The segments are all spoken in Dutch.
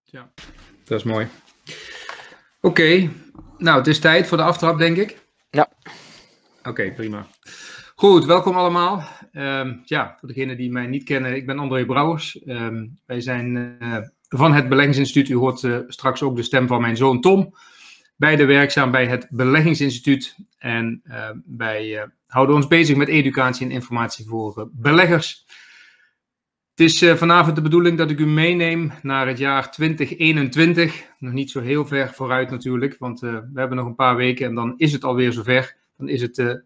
Ja, dat is mooi. Oké, nou het is tijd voor de aftrap, denk ik. Ja. Oké, prima. Goed, welkom allemaal. Voor degenen die mij niet kennen, ik ben André Brouwers. Wij zijn van het Beleggingsinstituut. U hoort straks ook de stem van mijn zoon Tom. Beide werkzaam bij het Beleggingsinstituut. En wij houden ons bezig met educatie en informatie voor beleggers. Het is vanavond de bedoeling dat ik u meeneem naar het jaar 2021. Nog niet zo heel ver vooruit natuurlijk, want we hebben nog een paar weken en dan is het alweer zover. Dan is het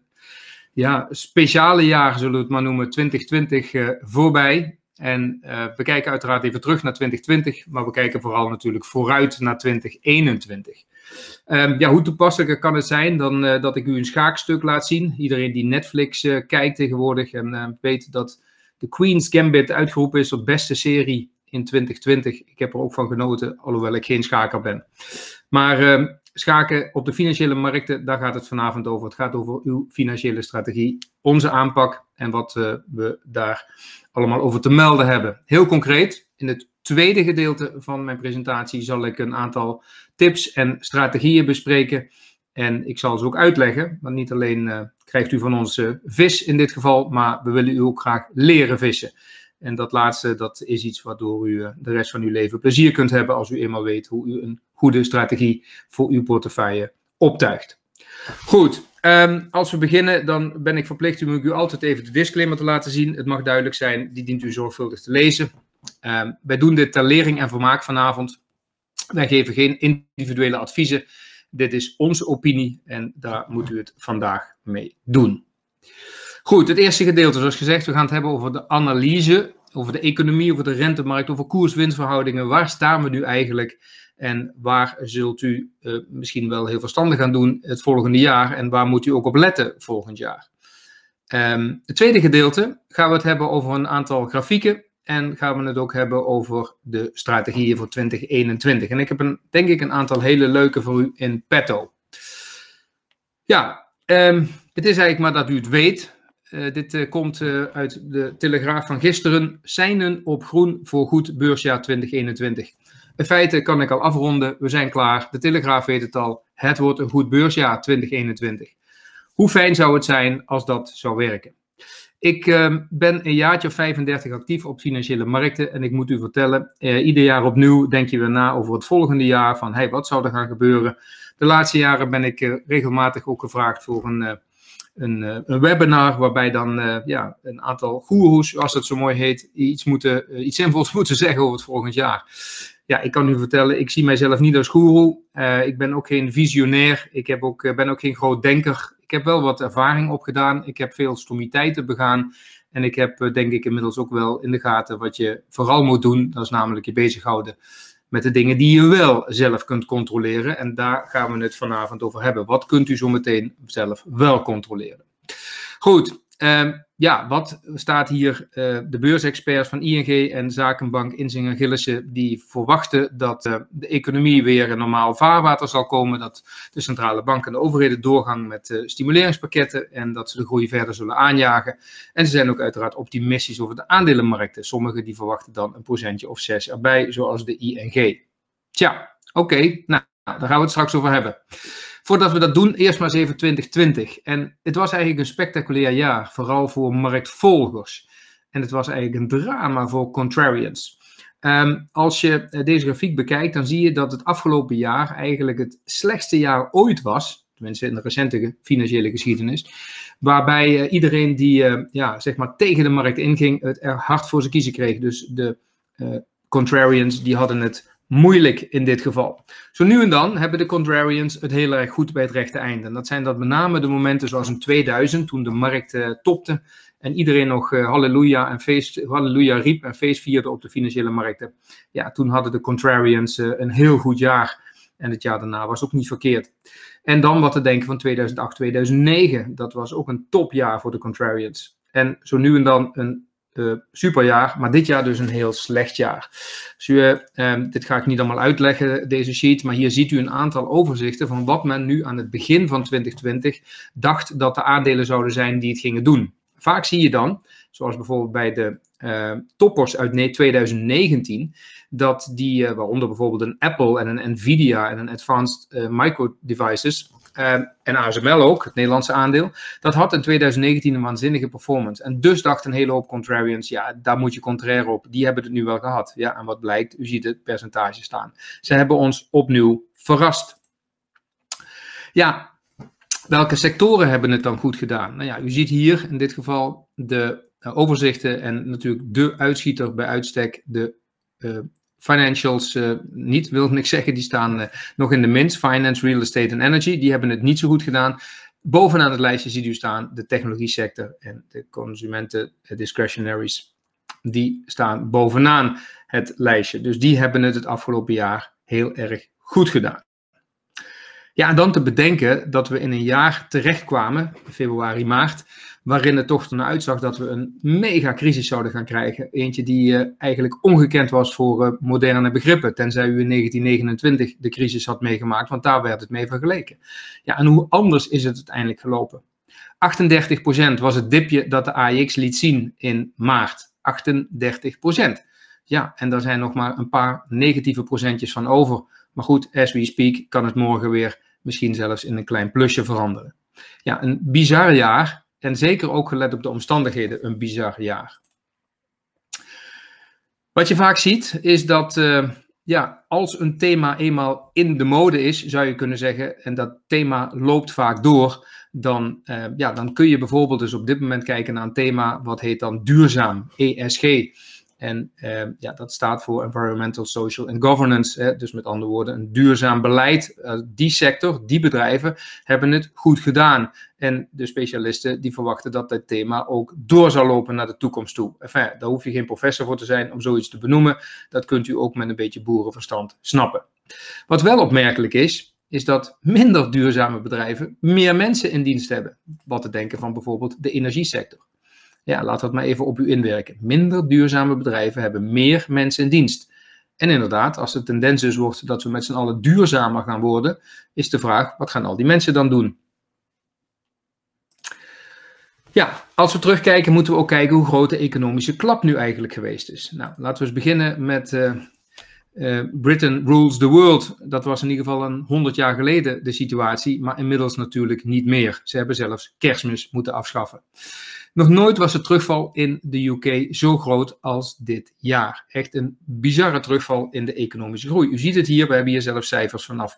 speciale jaar, zullen we het maar noemen, 2020 voorbij. En we kijken uiteraard even terug naar 2020, maar we kijken vooral natuurlijk vooruit naar 2021. Hoe toepasselijker kan het zijn dan dat ik u een schaakstuk laat zien. Iedereen die Netflix kijkt tegenwoordig en weet dat The Queen's Gambit uitgeroepen is tot beste serie in 2020. Ik heb er ook van genoten, alhoewel ik geen schaker ben. Maar schaken op de financiële markten, daar gaat het vanavond over. Het gaat over uw financiële strategie, onze aanpak en wat we daar allemaal over te melden hebben. Heel concreet, in het tweede gedeelte van mijn presentatie zal ik een aantal tips en strategieën bespreken. En ik zal ze ook uitleggen, want niet alleen krijgt u van ons vis in dit geval, maar we willen u ook graag leren vissen. En dat laatste, dat is iets waardoor u de rest van uw leven plezier kunt hebben als u eenmaal weet hoe u een goede strategie voor uw portefeuille optuigt. Goed, als we beginnen, dan ben ik verplicht u altijd even de disclaimer te laten zien. Het mag duidelijk zijn, die dient u zorgvuldig te lezen. Wij doen dit ter lering en vermaak vanavond. Wij geven geen individuele adviezen. Dit is onze opinie en daar moet u het vandaag mee doen. Goed, het eerste gedeelte, zoals gezegd, we gaan het hebben over de analyse, over de economie, over de rentemarkt, over koers-winstverhoudingen. Waar staan we nu eigenlijk en waar zult u misschien wel heel verstandig aan doen het volgende jaar en waar moet u ook op letten volgend jaar? Het tweede gedeelte gaan we het hebben over een aantal grafieken en gaan we het ook hebben over de strategieën voor 2021. En ik heb denk ik een aantal hele leuke voor u in petto. Ja, het is eigenlijk maar dat u het weet. Dit komt uit de Telegraaf van gisteren. Seinen op groen voor goed beursjaar 2021. In feite kan ik al afronden. We zijn klaar. De Telegraaf weet het al. Het wordt een goed beursjaar 2021. Hoe fijn zou het zijn als dat zou werken? Ik ben een jaartje of 35 actief op financiële markten. En ik moet u vertellen, ieder jaar opnieuw denk je weer na over het volgende jaar. Van hey, wat zou er gaan gebeuren? De laatste jaren ben ik regelmatig ook gevraagd voor een webinar waarbij dan een aantal goeroes, zoals het zo mooi heet, iets zinvols moeten zeggen over het volgend jaar. Ja, ik kan u vertellen, ik zie mijzelf niet als goeroe. Ik ben ook geen visionair. Ik ben ook geen groot denker. Ik heb wel wat ervaring opgedaan. Ik heb veel stommiteiten begaan. En ik heb denk ik inmiddels ook wel in de gaten wat je vooral moet doen. Dat is namelijk je bezighouden met de dingen die je wel zelf kunt controleren. En daar gaan we het vanavond over hebben. Wat kunt u zo meteen zelf wel controleren? Goed, wat staat hier? De beursexperts van ING en Zakenbank Insinger Gillissen die verwachten dat de economie weer in normaal vaarwater zal komen. Dat de centrale banken en de overheden doorgaan met stimuleringspakketten en dat ze de groei verder zullen aanjagen. En ze zijn ook uiteraard optimistisch over de aandelenmarkten. Sommigen die verwachten dan een 1% of 6 erbij, zoals de ING. Tja, oké, nou, daar gaan we het straks over hebben. Voordat we dat doen, eerst maar eens even 2020. En het was eigenlijk een spectaculair jaar, vooral voor marktvolgers. En het was eigenlijk een drama voor contrarians. Als je deze grafiek bekijkt, dan zie je dat het afgelopen jaar eigenlijk het slechtste jaar ooit was. Tenminste in de recente financiële geschiedenis. Waarbij iedereen die tegen de markt inging, het er hard voor zijn kiezen kreeg. Dus de contrarians die hadden het moeilijk in dit geval. Zo nu en dan hebben de contrarians het heel erg goed bij het rechte einde. En dat zijn met name de momenten zoals in 2000, toen de markt topte en iedereen nog halleluja riep en feest vierde op de financiële markten. Ja, toen hadden de contrarians een heel goed jaar. En het jaar daarna was ook niet verkeerd. En dan wat te denken van 2008, 2009. Dat was ook een topjaar voor de contrarians. En zo nu en dan een superjaar, maar dit jaar dus een heel slecht jaar. Dus dit ga ik niet allemaal uitleggen, deze sheet, maar hier ziet u een aantal overzichten van wat men nu aan het begin van 2020 dacht dat de aandelen zouden zijn die het gingen doen. Vaak zie je dan, zoals bijvoorbeeld bij de toppers uit 2019, dat die, waaronder bijvoorbeeld een Apple en een Nvidia en een Advanced Micro Devices, en ASML ook, het Nederlandse aandeel, dat had in 2019 een waanzinnige performance. En dus dacht een hele hoop contrarians, ja, daar moet je contrair op. Die hebben het nu wel gehad. Ja, en wat blijkt? U ziet het percentage staan. Ze hebben ons opnieuw verrast. Ja, welke sectoren hebben het dan goed gedaan? Nou ja, u ziet hier in dit geval de overzichten en natuurlijk de uitschieter bij uitstek, de financials, niet wil ik zeggen, die staan nog in de minst. Finance, real estate en energy, die hebben het niet zo goed gedaan. Bovenaan het lijstje ziet u staan de technologie sector en de consumenten discretionaries. Die staan bovenaan het lijstje. Dus die hebben het afgelopen jaar heel erg goed gedaan. Ja, en dan te bedenken dat we in een jaar terechtkwamen, februari, maart, waarin het toch ernaar uitzag dat we een mega crisis zouden gaan krijgen. Eentje die eigenlijk ongekend was voor moderne begrippen, tenzij u in 1929 de crisis had meegemaakt, want daar werd het mee vergeleken. Ja, en hoe anders is het uiteindelijk gelopen? 38% was het dipje dat de AEX liet zien in maart. 38%. Ja, en daar zijn nog maar een paar negatieve procentjes van over. Maar goed, as we speak kan het morgen weer misschien zelfs in een klein plusje veranderen. Ja, een bizar jaar. En zeker ook gelet op de omstandigheden een bizar jaar. Wat je vaak ziet is dat als een thema eenmaal in de mode is, zou je kunnen zeggen, en dat thema loopt vaak door, dan kun je bijvoorbeeld dus op dit moment kijken naar een thema wat heet dan duurzaam, ESG. En dat staat voor Environmental, Social and Governance. Dus met andere woorden, een duurzaam beleid. Die sector, die bedrijven hebben het goed gedaan. En de specialisten die verwachten dat dit thema ook door zal lopen naar de toekomst toe. Enfin, daar hoef je geen professor voor te zijn om zoiets te benoemen. Dat kunt u ook met een beetje boerenverstand snappen. Wat wel opmerkelijk is dat minder duurzame bedrijven meer mensen in dienst hebben. Wat te denken van bijvoorbeeld de energiesector. Ja, laat dat maar even op u inwerken. Minder duurzame bedrijven hebben meer mensen in dienst. En inderdaad, als de tendens dus wordt dat we met z'n allen duurzamer gaan worden, is de vraag, wat gaan al die mensen dan doen? Ja, als we terugkijken moeten we ook kijken hoe groot de economische klap nu eigenlijk geweest is. Nou, laten we eens beginnen met Britain rules the world. Dat was in ieder geval 100 jaar geleden de situatie, maar inmiddels natuurlijk niet meer. Ze hebben zelfs Kerstmis moeten afschaffen. Nog nooit was de terugval in de UK zo groot als dit jaar. Echt een bizarre terugval in de economische groei. U ziet het hier, we hebben hier zelfs cijfers vanaf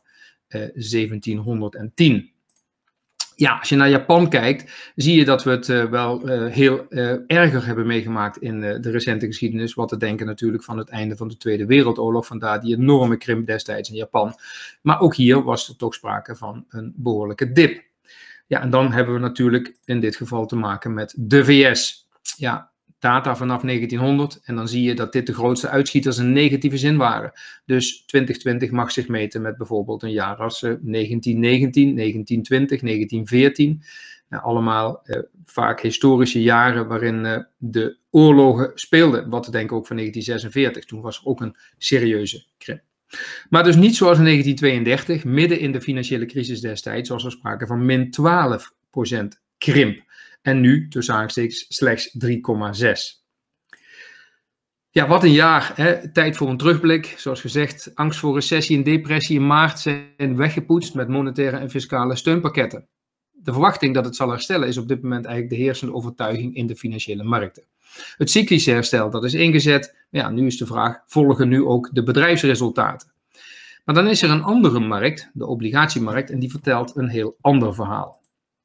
1710. Ja, als je naar Japan kijkt, zie je dat we het wel heel erger hebben meegemaakt in de recente geschiedenis. Wat te denken natuurlijk van het einde van de Tweede Wereldoorlog. Vandaar die enorme krimp destijds in Japan. Maar ook hier was er toch sprake van een behoorlijke dip. Ja, en dan hebben we natuurlijk in dit geval te maken met de VS. Ja, data vanaf 1900 en dan zie je dat dit de grootste uitschieters in negatieve zin waren. Dus 2020 mag zich meten met bijvoorbeeld een jaar als 1919, 1920, 1914. Nou, allemaal vaak historische jaren waarin de oorlogen speelden. Wat te denken ook van 1946. Toen was er ook een serieuze krimp. Maar dus niet zoals in 1932, midden in de financiële crisis destijds, was er sprake van min 12% krimp. En nu, tussen aanstekens, slechts 3,6%. Ja, wat een jaar. Hè? Tijd voor een terugblik. Zoals gezegd, angst voor recessie en depressie in maart zijn weggepoetst met monetaire en fiscale steunpakketten. De verwachting dat het zal herstellen is op dit moment eigenlijk de heersende overtuiging in de financiële markten. Het cyclische herstel, dat is ingezet. Ja, nu is de vraag, volgen nu ook de bedrijfsresultaten? Maar dan is er een andere markt, de obligatiemarkt, en die vertelt een heel ander verhaal.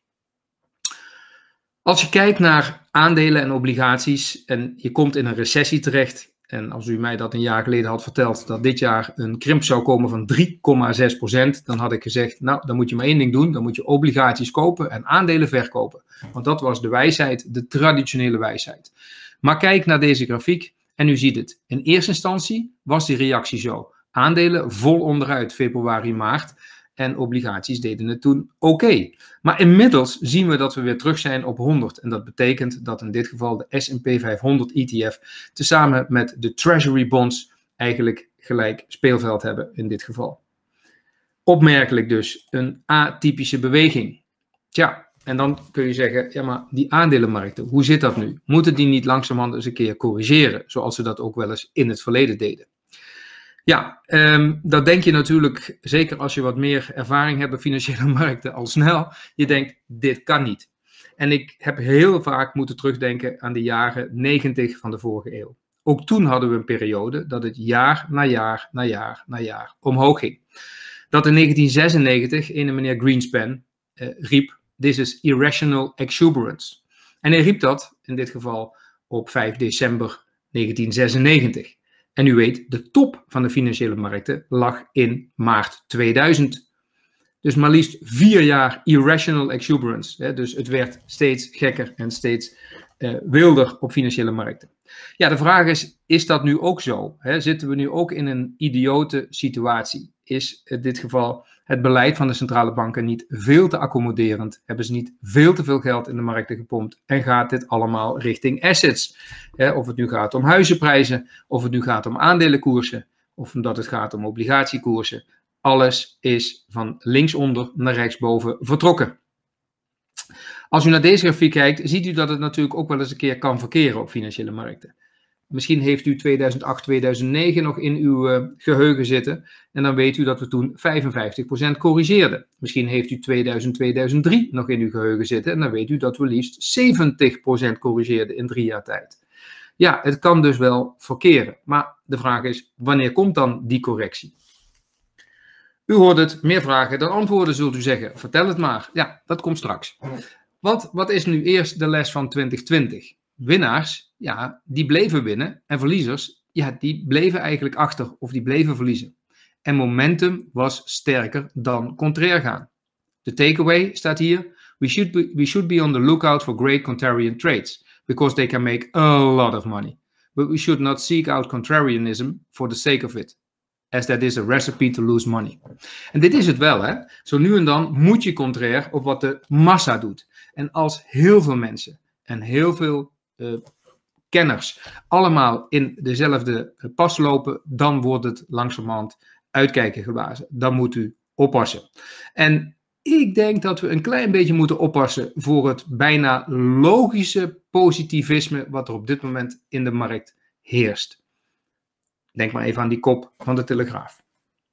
Als je kijkt naar aandelen en obligaties en je komt in een recessie terecht, en als u mij dat een jaar geleden had verteld dat dit jaar een krimp zou komen van 3,6%, dan had ik gezegd, nou, dan moet je maar één ding doen, dan moet je obligaties kopen en aandelen verkopen. Want dat was de wijsheid, de traditionele wijsheid. Maar kijk naar deze grafiek en u ziet het. In eerste instantie was die reactie zo. Aandelen vol onderuit, februari, maart. En obligaties deden het toen oké. Maar inmiddels zien we dat we weer terug zijn op 100. En dat betekent dat in dit geval de S&P 500 ETF tezamen met de Treasury bonds eigenlijk gelijk speelveld hebben in dit geval. Opmerkelijk dus, een atypische beweging. Tja, En dan kun je zeggen, ja maar die aandelenmarkten, hoe zit dat nu? Moeten die niet langzamerhand eens een keer corrigeren, zoals ze dat ook wel eens in het verleden deden? Ja, dat denk je natuurlijk, zeker als je wat meer ervaring hebt op financiële markten, al snel. Je denkt, dit kan niet. En ik heb heel vaak moeten terugdenken aan de jaren 90 van de vorige eeuw. Ook toen hadden we een periode dat het jaar na jaar na jaar na jaar omhoog ging. Dat in 1996 een meneer Greenspan riep, this is irrational exuberance. En hij riep dat, in dit geval, op 5 december 1996. En u weet, de top van de financiële markten lag in maart 2000. Dus maar liefst 4 jaar irrational exuberance. Dus het werd steeds gekker en steeds wilder op financiële markten. Ja, de vraag is dat nu ook zo? Zitten we nu ook in een idiote situatie? Is in dit geval het beleid van de centrale banken niet veel te accommoderend? Hebben ze niet veel te veel geld in de markten gepompt? En gaat dit allemaal richting assets? Of het nu gaat om huizenprijzen, of het nu gaat om aandelenkoersen, of omdat het gaat om obligatiekoersen. Alles is van linksonder naar rechtsboven vertrokken. Als u naar deze grafiek kijkt, ziet u dat het natuurlijk ook wel eens een keer kan verkeren op financiële markten. Misschien heeft u 2008, 2009 nog in uw geheugen zitten en dan weet u dat we toen 55% corrigeerden. Misschien heeft u 2000, 2003 nog in uw geheugen zitten en dan weet u dat we liefst 70% corrigeerden in 3 jaar tijd. Ja, het kan dus wel verkeren, maar de vraag is, wanneer komt dan die correctie? U hoort het, meer vragen dan antwoorden zult u zeggen. Vertel het maar. Ja, dat komt straks. Wat is nu eerst de les van 2020? Winnaars, ja, die bleven winnen. En verliezers, ja, die bleven eigenlijk achter of die bleven verliezen. En momentum was sterker dan contrair gaan. De takeaway staat hier. We should be on the lookout for great contrarian trades. Because they can make a lot of money. But we should not seek out contrarianism for the sake of it. As that is a recipe to lose money. En dit is het wel, hè. Zo nu en dan moet je contrair op wat de massa doet. En als heel veel mensen en heel veel kenners allemaal in dezelfde pas lopen, dan wordt het langzamerhand uitkijken geblazen. Dan moet u oppassen. En ik denk dat we een klein beetje moeten oppassen voor het bijna logische positivisme wat er op dit moment in de markt heerst. Denk maar even aan die kop van de Telegraaf.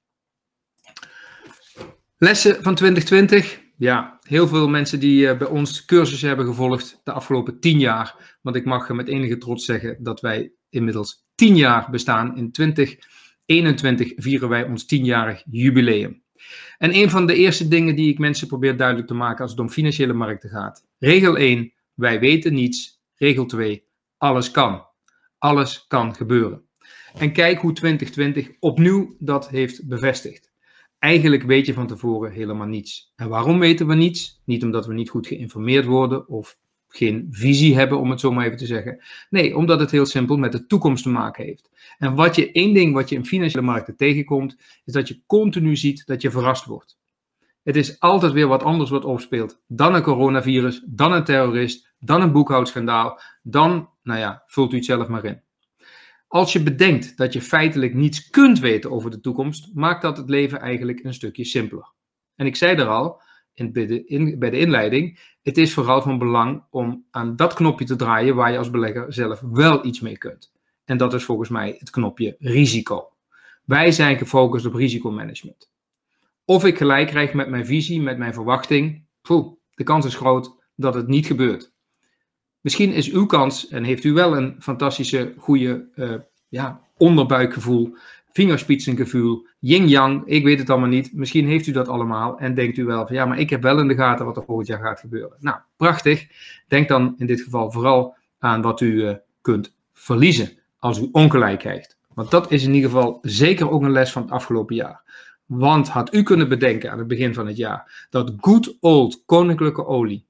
Lessen van 2020. Ja, heel veel mensen die bij ons cursussen hebben gevolgd de afgelopen 10 jaar. Want ik mag met enige trots zeggen dat wij inmiddels 10 jaar bestaan. In 2021 vieren wij ons 10-jarig jubileum. En een van de eerste dingen die ik mensen probeer duidelijk te maken als het om financiële markten gaat. Regel 1, wij weten niets. Regel 2, alles kan. Alles kan gebeuren. En kijk hoe 2020 opnieuw dat heeft bevestigd. Eigenlijk weet je van tevoren helemaal niets. En waarom weten we niets? Niet omdat we niet goed geïnformeerd worden of geen visie hebben, om het zo maar even te zeggen. Nee, omdat het heel simpel met de toekomst te maken heeft. En één ding wat je in financiële markten tegenkomt, is dat je continu ziet dat je verrast wordt. Het is altijd weer wat anders wat opspeelt. Dan een coronavirus, dan een terrorist, dan een boekhoudschandaal, dan, nou ja, vult u het zelf maar in. Als je bedenkt dat je feitelijk niets kunt weten over de toekomst, maakt dat het leven eigenlijk een stukje simpeler. En ik zei er al, bij de inleiding, het is vooral van belang om aan dat knopje te draaien waar je als belegger zelf wel iets mee kunt. En dat is volgens mij het knopje risico. Wij zijn gefocust op risicomanagement. Of ik gelijk krijg met mijn visie, met mijn verwachting, de kans is groot dat het niet gebeurt. Misschien is uw kans en heeft u wel een fantastische, goede onderbuikgevoel, vingerspitsengevoel, yin-yang, ik weet het allemaal niet. Misschien heeft u dat allemaal en denkt u wel van ja, maar ik heb wel in de gaten wat er volgend jaar gaat gebeuren. Nou, prachtig. Denk dan in dit geval vooral aan wat u kunt verliezen als u ongelijk krijgt. Want dat is in ieder geval zeker ook een les van het afgelopen jaar. Want had u kunnen bedenken aan het begin van het jaar dat good old koninklijke olie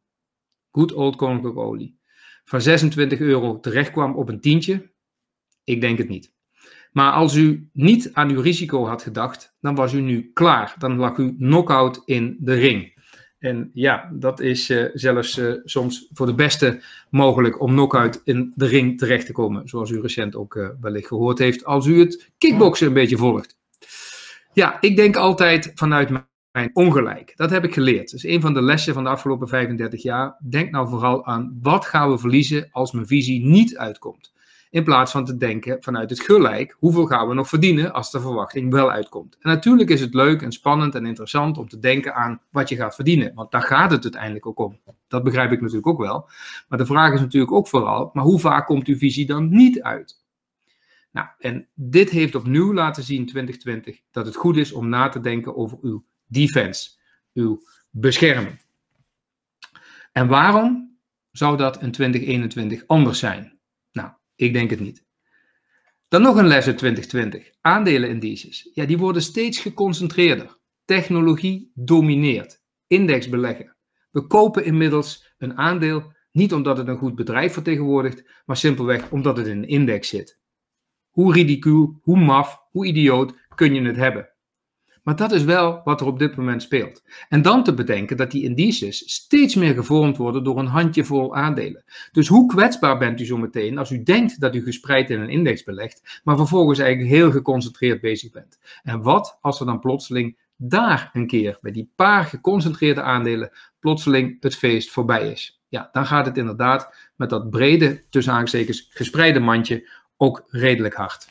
van €26 terechtkwam op een tientje? Ik denk het niet. Maar als u niet aan uw risico had gedacht, dan was u nu klaar. Dan lag u knock-out in de ring. En ja, dat is zelfs soms voor de beste mogelijk om knock-out in de ring terecht te komen. Zoals u recent ook wellicht gehoord heeft als u het kickboksen een beetje volgt. Ja, ik denk altijd vanuit mijn ongelijk. Dat heb ik geleerd. Dus een van de lessen van de afgelopen 35 jaar. Denk nou vooral aan wat gaan we verliezen als mijn visie niet uitkomt. In plaats van te denken vanuit het gelijk, hoeveel gaan we nog verdienen als de verwachting wel uitkomt. En natuurlijk is het leuk en spannend en interessant om te denken aan wat je gaat verdienen. Want daar gaat het uiteindelijk ook om. Dat begrijp ik natuurlijk ook wel. Maar de vraag is natuurlijk ook vooral, maar hoe vaak komt uw visie dan niet uit? Nou, en dit heeft opnieuw laten zien in 2020 dat het goed is om na te denken over uw defense, uw bescherming. En waarom zou dat in 2021 anders zijn? Nou, ik denk het niet. Dan nog een les uit 2020. Aandelenindices. Ja, die worden steeds geconcentreerder. Technologie domineert. Indexbeleggen. We kopen inmiddels een aandeel niet omdat het een goed bedrijf vertegenwoordigt, maar simpelweg omdat het in een index zit. Hoe ridicuul, hoe maf, hoe idioot kun je het hebben? Maar dat is wel wat er op dit moment speelt. En dan te bedenken dat die indices steeds meer gevormd worden door een handjevol aandelen. Dus hoe kwetsbaar bent u zo meteen als u denkt dat u gespreid in een index belegt, maar vervolgens eigenlijk heel geconcentreerd bezig bent? En wat als er dan plotseling daar een keer bij die paar geconcentreerde aandelen plotseling het feest voorbij is? Ja, dan gaat het inderdaad met dat brede, tussen aanhalingstekens, gespreide mandje ook redelijk hard.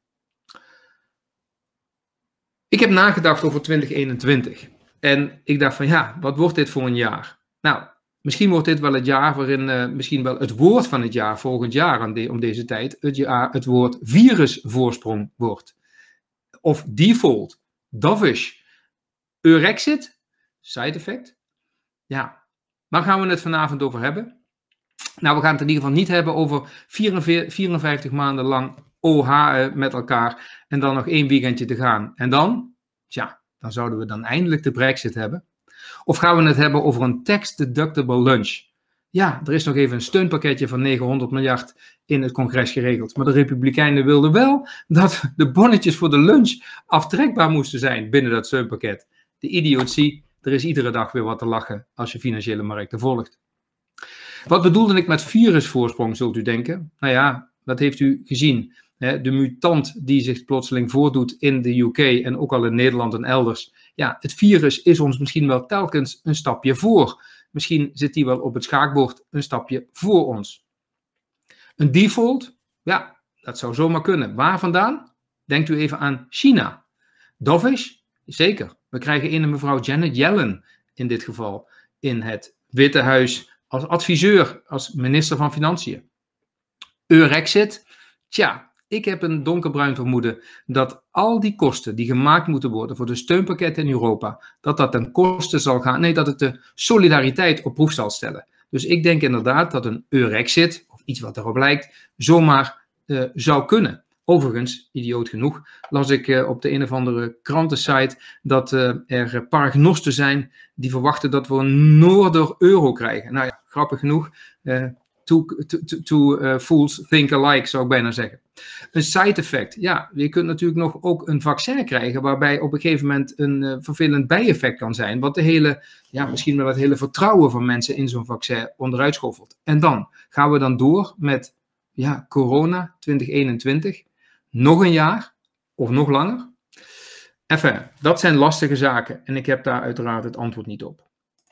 Ik heb nagedacht over 2021 en ik dacht van ja, wat wordt dit voor een jaar? Nou, misschien wordt dit wel het jaar waarin misschien wel het woord van het jaar volgend jaar om deze tijd het woord virusvoorsprong wordt. Of default, dovish, Eurexit, side effect. Ja, waar gaan we het vanavond over hebben? Nou, we gaan het in ieder geval niet hebben over 54 maanden lang OH met elkaar en dan nog 1 weekendje te gaan. En dan, tja, dan zouden we dan eindelijk de Brexit hebben. Of gaan we het hebben over een tax-deductible lunch? Ja, er is nog even een steunpakketje van 900 miljard in het congres geregeld. Maar de Republikeinen wilden wel dat de bonnetjes voor de lunch aftrekbaar moesten zijn binnen dat steunpakket. De idiotie, er is iedere dag weer wat te lachen als je financiële markten volgt. Wat bedoelde ik met virusvoorsprong, zult u denken? Nou ja, dat heeft u gezien. De mutant die zich plotseling voordoet in de UK en ook al in Nederland en elders. Ja, het virus is ons misschien wel telkens een stapje voor. Misschien zit die wel op het schaakbord een stapje voor ons. Een default? Ja, dat zou zomaar kunnen. Waar vandaan? Denkt u even aan China. Dovish? Zeker. We krijgen een mevrouw Janet Yellen in dit geval in het Witte Huis als adviseur, als minister van Financiën. Eurexit? Tja, ik heb een donkerbruin vermoeden dat al die kosten die gemaakt moeten worden voor de steunpakketten in Europa, dat ten koste zal gaan, nee, dat het de solidariteit op proef zal stellen. Dus ik denk inderdaad dat een Eurexit, of iets wat erop lijkt, zomaar zou kunnen. Overigens, idioot genoeg, las ik op de een of andere krantensite dat er paragnosten zijn die verwachten dat we een Noorder-euro krijgen. Nou ja, grappig genoeg, two fools think alike, zou ik bijna zeggen. Een side effect, ja, je kunt natuurlijk nog ook een vaccin krijgen waarbij op een gegeven moment een vervelend bijeffect kan zijn, wat de hele, ja, misschien wel het hele vertrouwen van mensen in zo'n vaccin onderuit schoffelt. En dan gaan we dan door met, ja, corona 2021. Nog een jaar of nog langer? Enfin, dat zijn lastige zaken en ik heb daar uiteraard het antwoord niet op.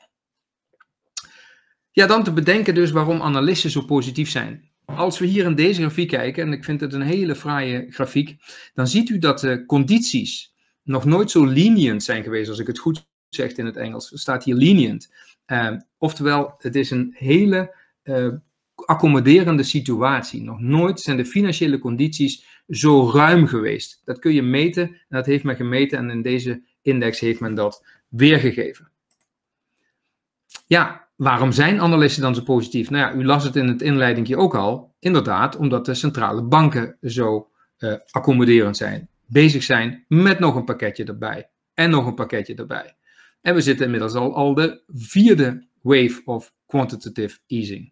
Ja, dan te bedenken dus waarom analisten zo positief zijn. Als we hier in deze grafiek kijken, en ik vind het een hele fraaie grafiek, dan ziet u dat de condities nog nooit zo lenient zijn geweest, als ik het goed zeg in het Engels. Er staat hier lenient. Oftewel, het is een hele accommoderende situatie. Nog nooit zijn de financiële condities zo ruim geweest. Dat kun je meten, en dat heeft men gemeten en in deze index heeft men dat weergegeven. Ja, waarom zijn analisten dan zo positief? Nou ja, u las het in het inleidingje ook al. Inderdaad, omdat de centrale banken zo accommoderend zijn. Bezig zijn met nog een pakketje erbij. En nog een pakketje erbij. En we zitten inmiddels al de 4e wave of quantitative easing.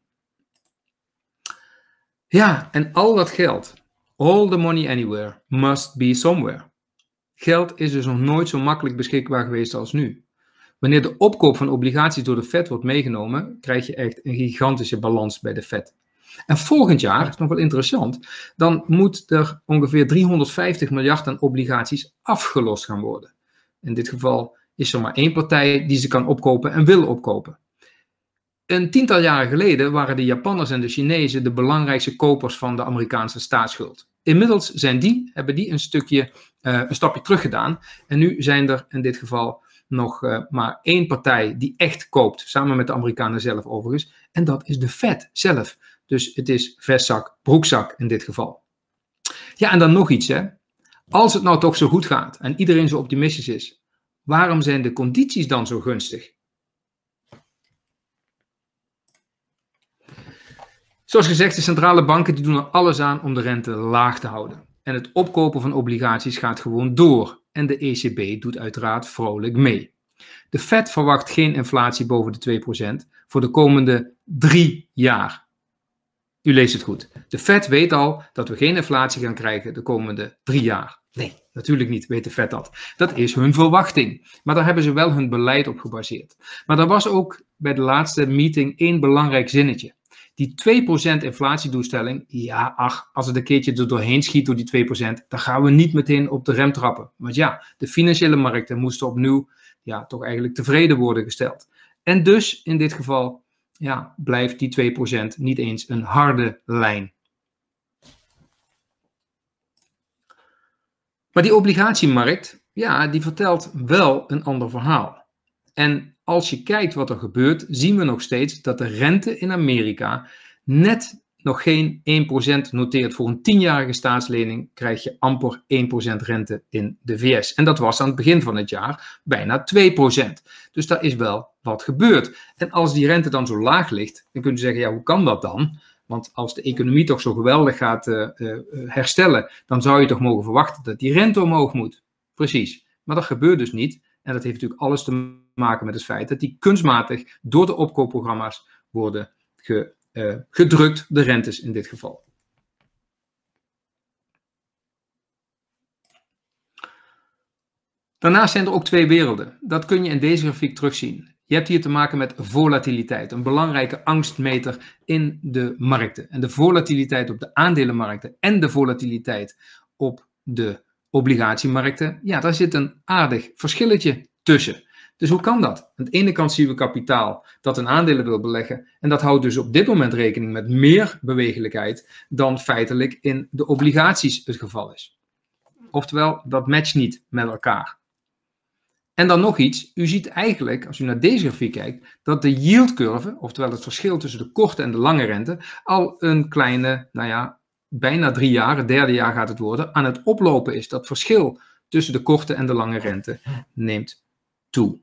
Ja, en al dat geld, all the money anywhere, must be somewhere. Geld is dus nog nooit zo makkelijk beschikbaar geweest als nu. Wanneer de opkoop van obligaties door de Fed wordt meegenomen, krijg je echt een gigantische balans bij de Fed. En volgend jaar, dat is nog wel interessant, dan moet er ongeveer 350 miljard aan obligaties afgelost gaan worden. In dit geval is er maar één partij die ze kan opkopen en wil opkopen. Een tiental jaren geleden waren de Japanners en de Chinezen de belangrijkste kopers van de Amerikaanse staatsschuld. Inmiddels hebben die een stapje terug gedaan. En nu zijn er in dit geval nog maar één partij die echt koopt, samen met de Amerikanen zelf overigens. En dat is de Fed zelf. Dus het is vestzak, broekzak in dit geval. Ja, en dan nog iets, hè. Als het nou toch zo goed gaat en iedereen zo optimistisch is, waarom zijn de condities dan zo gunstig? Zoals gezegd, de centrale banken die doen er alles aan om de rente laag te houden. En het opkopen van obligaties gaat gewoon door. En de ECB doet uiteraard vrolijk mee. De Fed verwacht geen inflatie boven de 2% voor de komende 3 jaar. U leest het goed. De Fed weet al dat we geen inflatie gaan krijgen de komende 3 jaar. Nee, natuurlijk niet, weet de Fed dat. Dat is hun verwachting. Maar daar hebben ze wel hun beleid op gebaseerd. Maar er was ook bij de laatste meeting één belangrijk zinnetje. Die 2% inflatiedoelstelling, ja, ach, als het een keertje er doorheen schiet door die 2%, dan gaan we niet meteen op de rem trappen. Want ja, de financiële markten moesten opnieuw, ja, toch eigenlijk tevreden worden gesteld. En dus, in dit geval, ja, blijft die 2% niet eens een harde lijn. Maar die obligatiemarkt, ja, die vertelt wel een ander verhaal. En als je kijkt wat er gebeurt, zien we nog steeds dat de rente in Amerika net nog geen 1% noteert. Voor een 10-jarige staatslening krijg je amper 1% rente in de VS. En dat was aan het begin van het jaar bijna 2%. Dus daar is wel wat gebeurd. En als die rente dan zo laag ligt, dan kun je zeggen, ja, hoe kan dat dan? Want als de economie toch zo geweldig gaat herstellen, dan zou je toch mogen verwachten dat die rente omhoog moet. Precies. Maar dat gebeurt dus niet. En dat heeft natuurlijk alles te maken met het feit dat die kunstmatig door de opkoopprogramma's worden gedrukt, de rentes in dit geval. Daarnaast zijn er ook twee werelden. Dat kun je in deze grafiek terugzien. Je hebt hier te maken met volatiliteit, een belangrijke angstmeter in de markten. En de volatiliteit op de aandelenmarkten en de volatiliteit op de obligatiemarkten, ja, daar zit een aardig verschilletje tussen. Dus hoe kan dat? Aan de ene kant zien we kapitaal dat een aandelen wil beleggen en dat houdt dus op dit moment rekening met meer bewegelijkheid dan feitelijk in de obligaties het geval is. Oftewel, dat matcht niet met elkaar. En dan nog iets, u ziet eigenlijk, als u naar deze grafiek kijkt, dat de yieldcurve, oftewel het verschil tussen de korte en de lange rente, al een kleine, nou ja, bijna 3 jaar, het derde jaar gaat het worden, aan het oplopen is. Dat verschil tussen de korte en de lange rente neemt toe.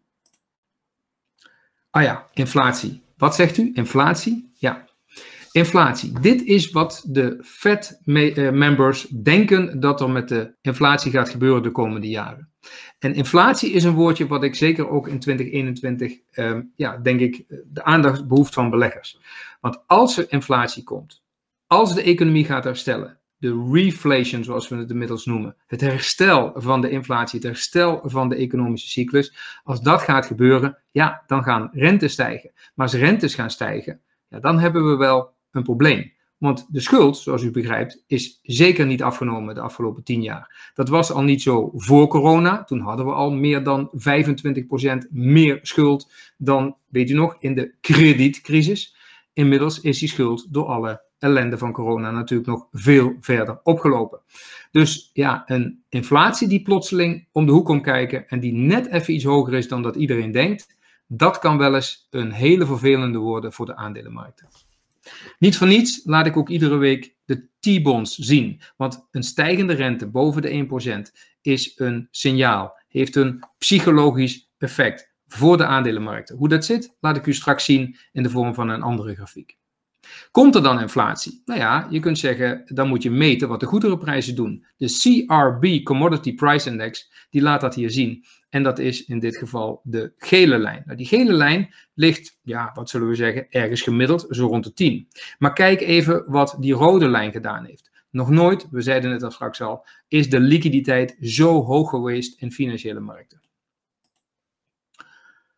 Ah ja, inflatie. Wat zegt u? Inflatie? Ja, inflatie. Dit is wat de Fed-members denken dat er met de inflatie gaat gebeuren de komende jaren. En inflatie is een woordje wat ik zeker ook in 2021, denk ik, de aandacht behoeft van beleggers. Want als er inflatie komt, als de economie gaat herstellen, de reflation zoals we het inmiddels noemen, het herstel van de inflatie, het herstel van de economische cyclus, als dat gaat gebeuren, ja, dan gaan rentes stijgen. Maar als rentes gaan stijgen, ja, dan hebben we wel een probleem. Want de schuld, zoals u begrijpt, is zeker niet afgenomen de afgelopen 10 jaar. Dat was al niet zo voor corona. Toen hadden we al meer dan 25% meer schuld dan, weet u nog, in de kredietcrisis. Inmiddels is die schuld door alle ellende van corona natuurlijk nog veel verder opgelopen. Dus ja, een inflatie die plotseling om de hoek komt kijken en die net even iets hoger is dan dat iedereen denkt, dat kan wel eens een hele vervelende worden voor de aandelenmarkten. Niet voor niets laat ik ook iedere week de T-bonds zien, want een stijgende rente boven de 1% is een signaal, heeft een psychologisch effect voor de aandelenmarkten. Hoe dat zit, laat ik u straks zien in de vorm van een andere grafiek. Komt er dan inflatie? Nou ja, je kunt zeggen, dan moet je meten wat de goederenprijzen doen. De CRB Commodity Price Index, die laat dat hier zien. En dat is in dit geval de gele lijn. Nou, die gele lijn ligt, ja, wat zullen we zeggen, ergens gemiddeld, zo rond de 10. Maar kijk even wat die rode lijn gedaan heeft. Nog nooit, we zeiden het al straks al, is de liquiditeit zo hoog geweest in financiële markten.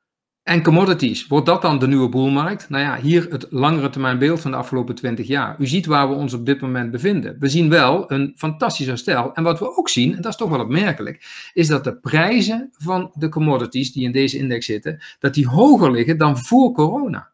En commodities, wordt dat dan de nieuwe boelmarkt? Nou ja, hier het langere termijn beeld van de afgelopen 20 jaar. U ziet waar we ons op dit moment bevinden. We zien wel een fantastisch herstel. En wat we ook zien, en dat is toch wel opmerkelijk, is dat de prijzen van de commodities die in deze index zitten, dat die hoger liggen dan voor corona.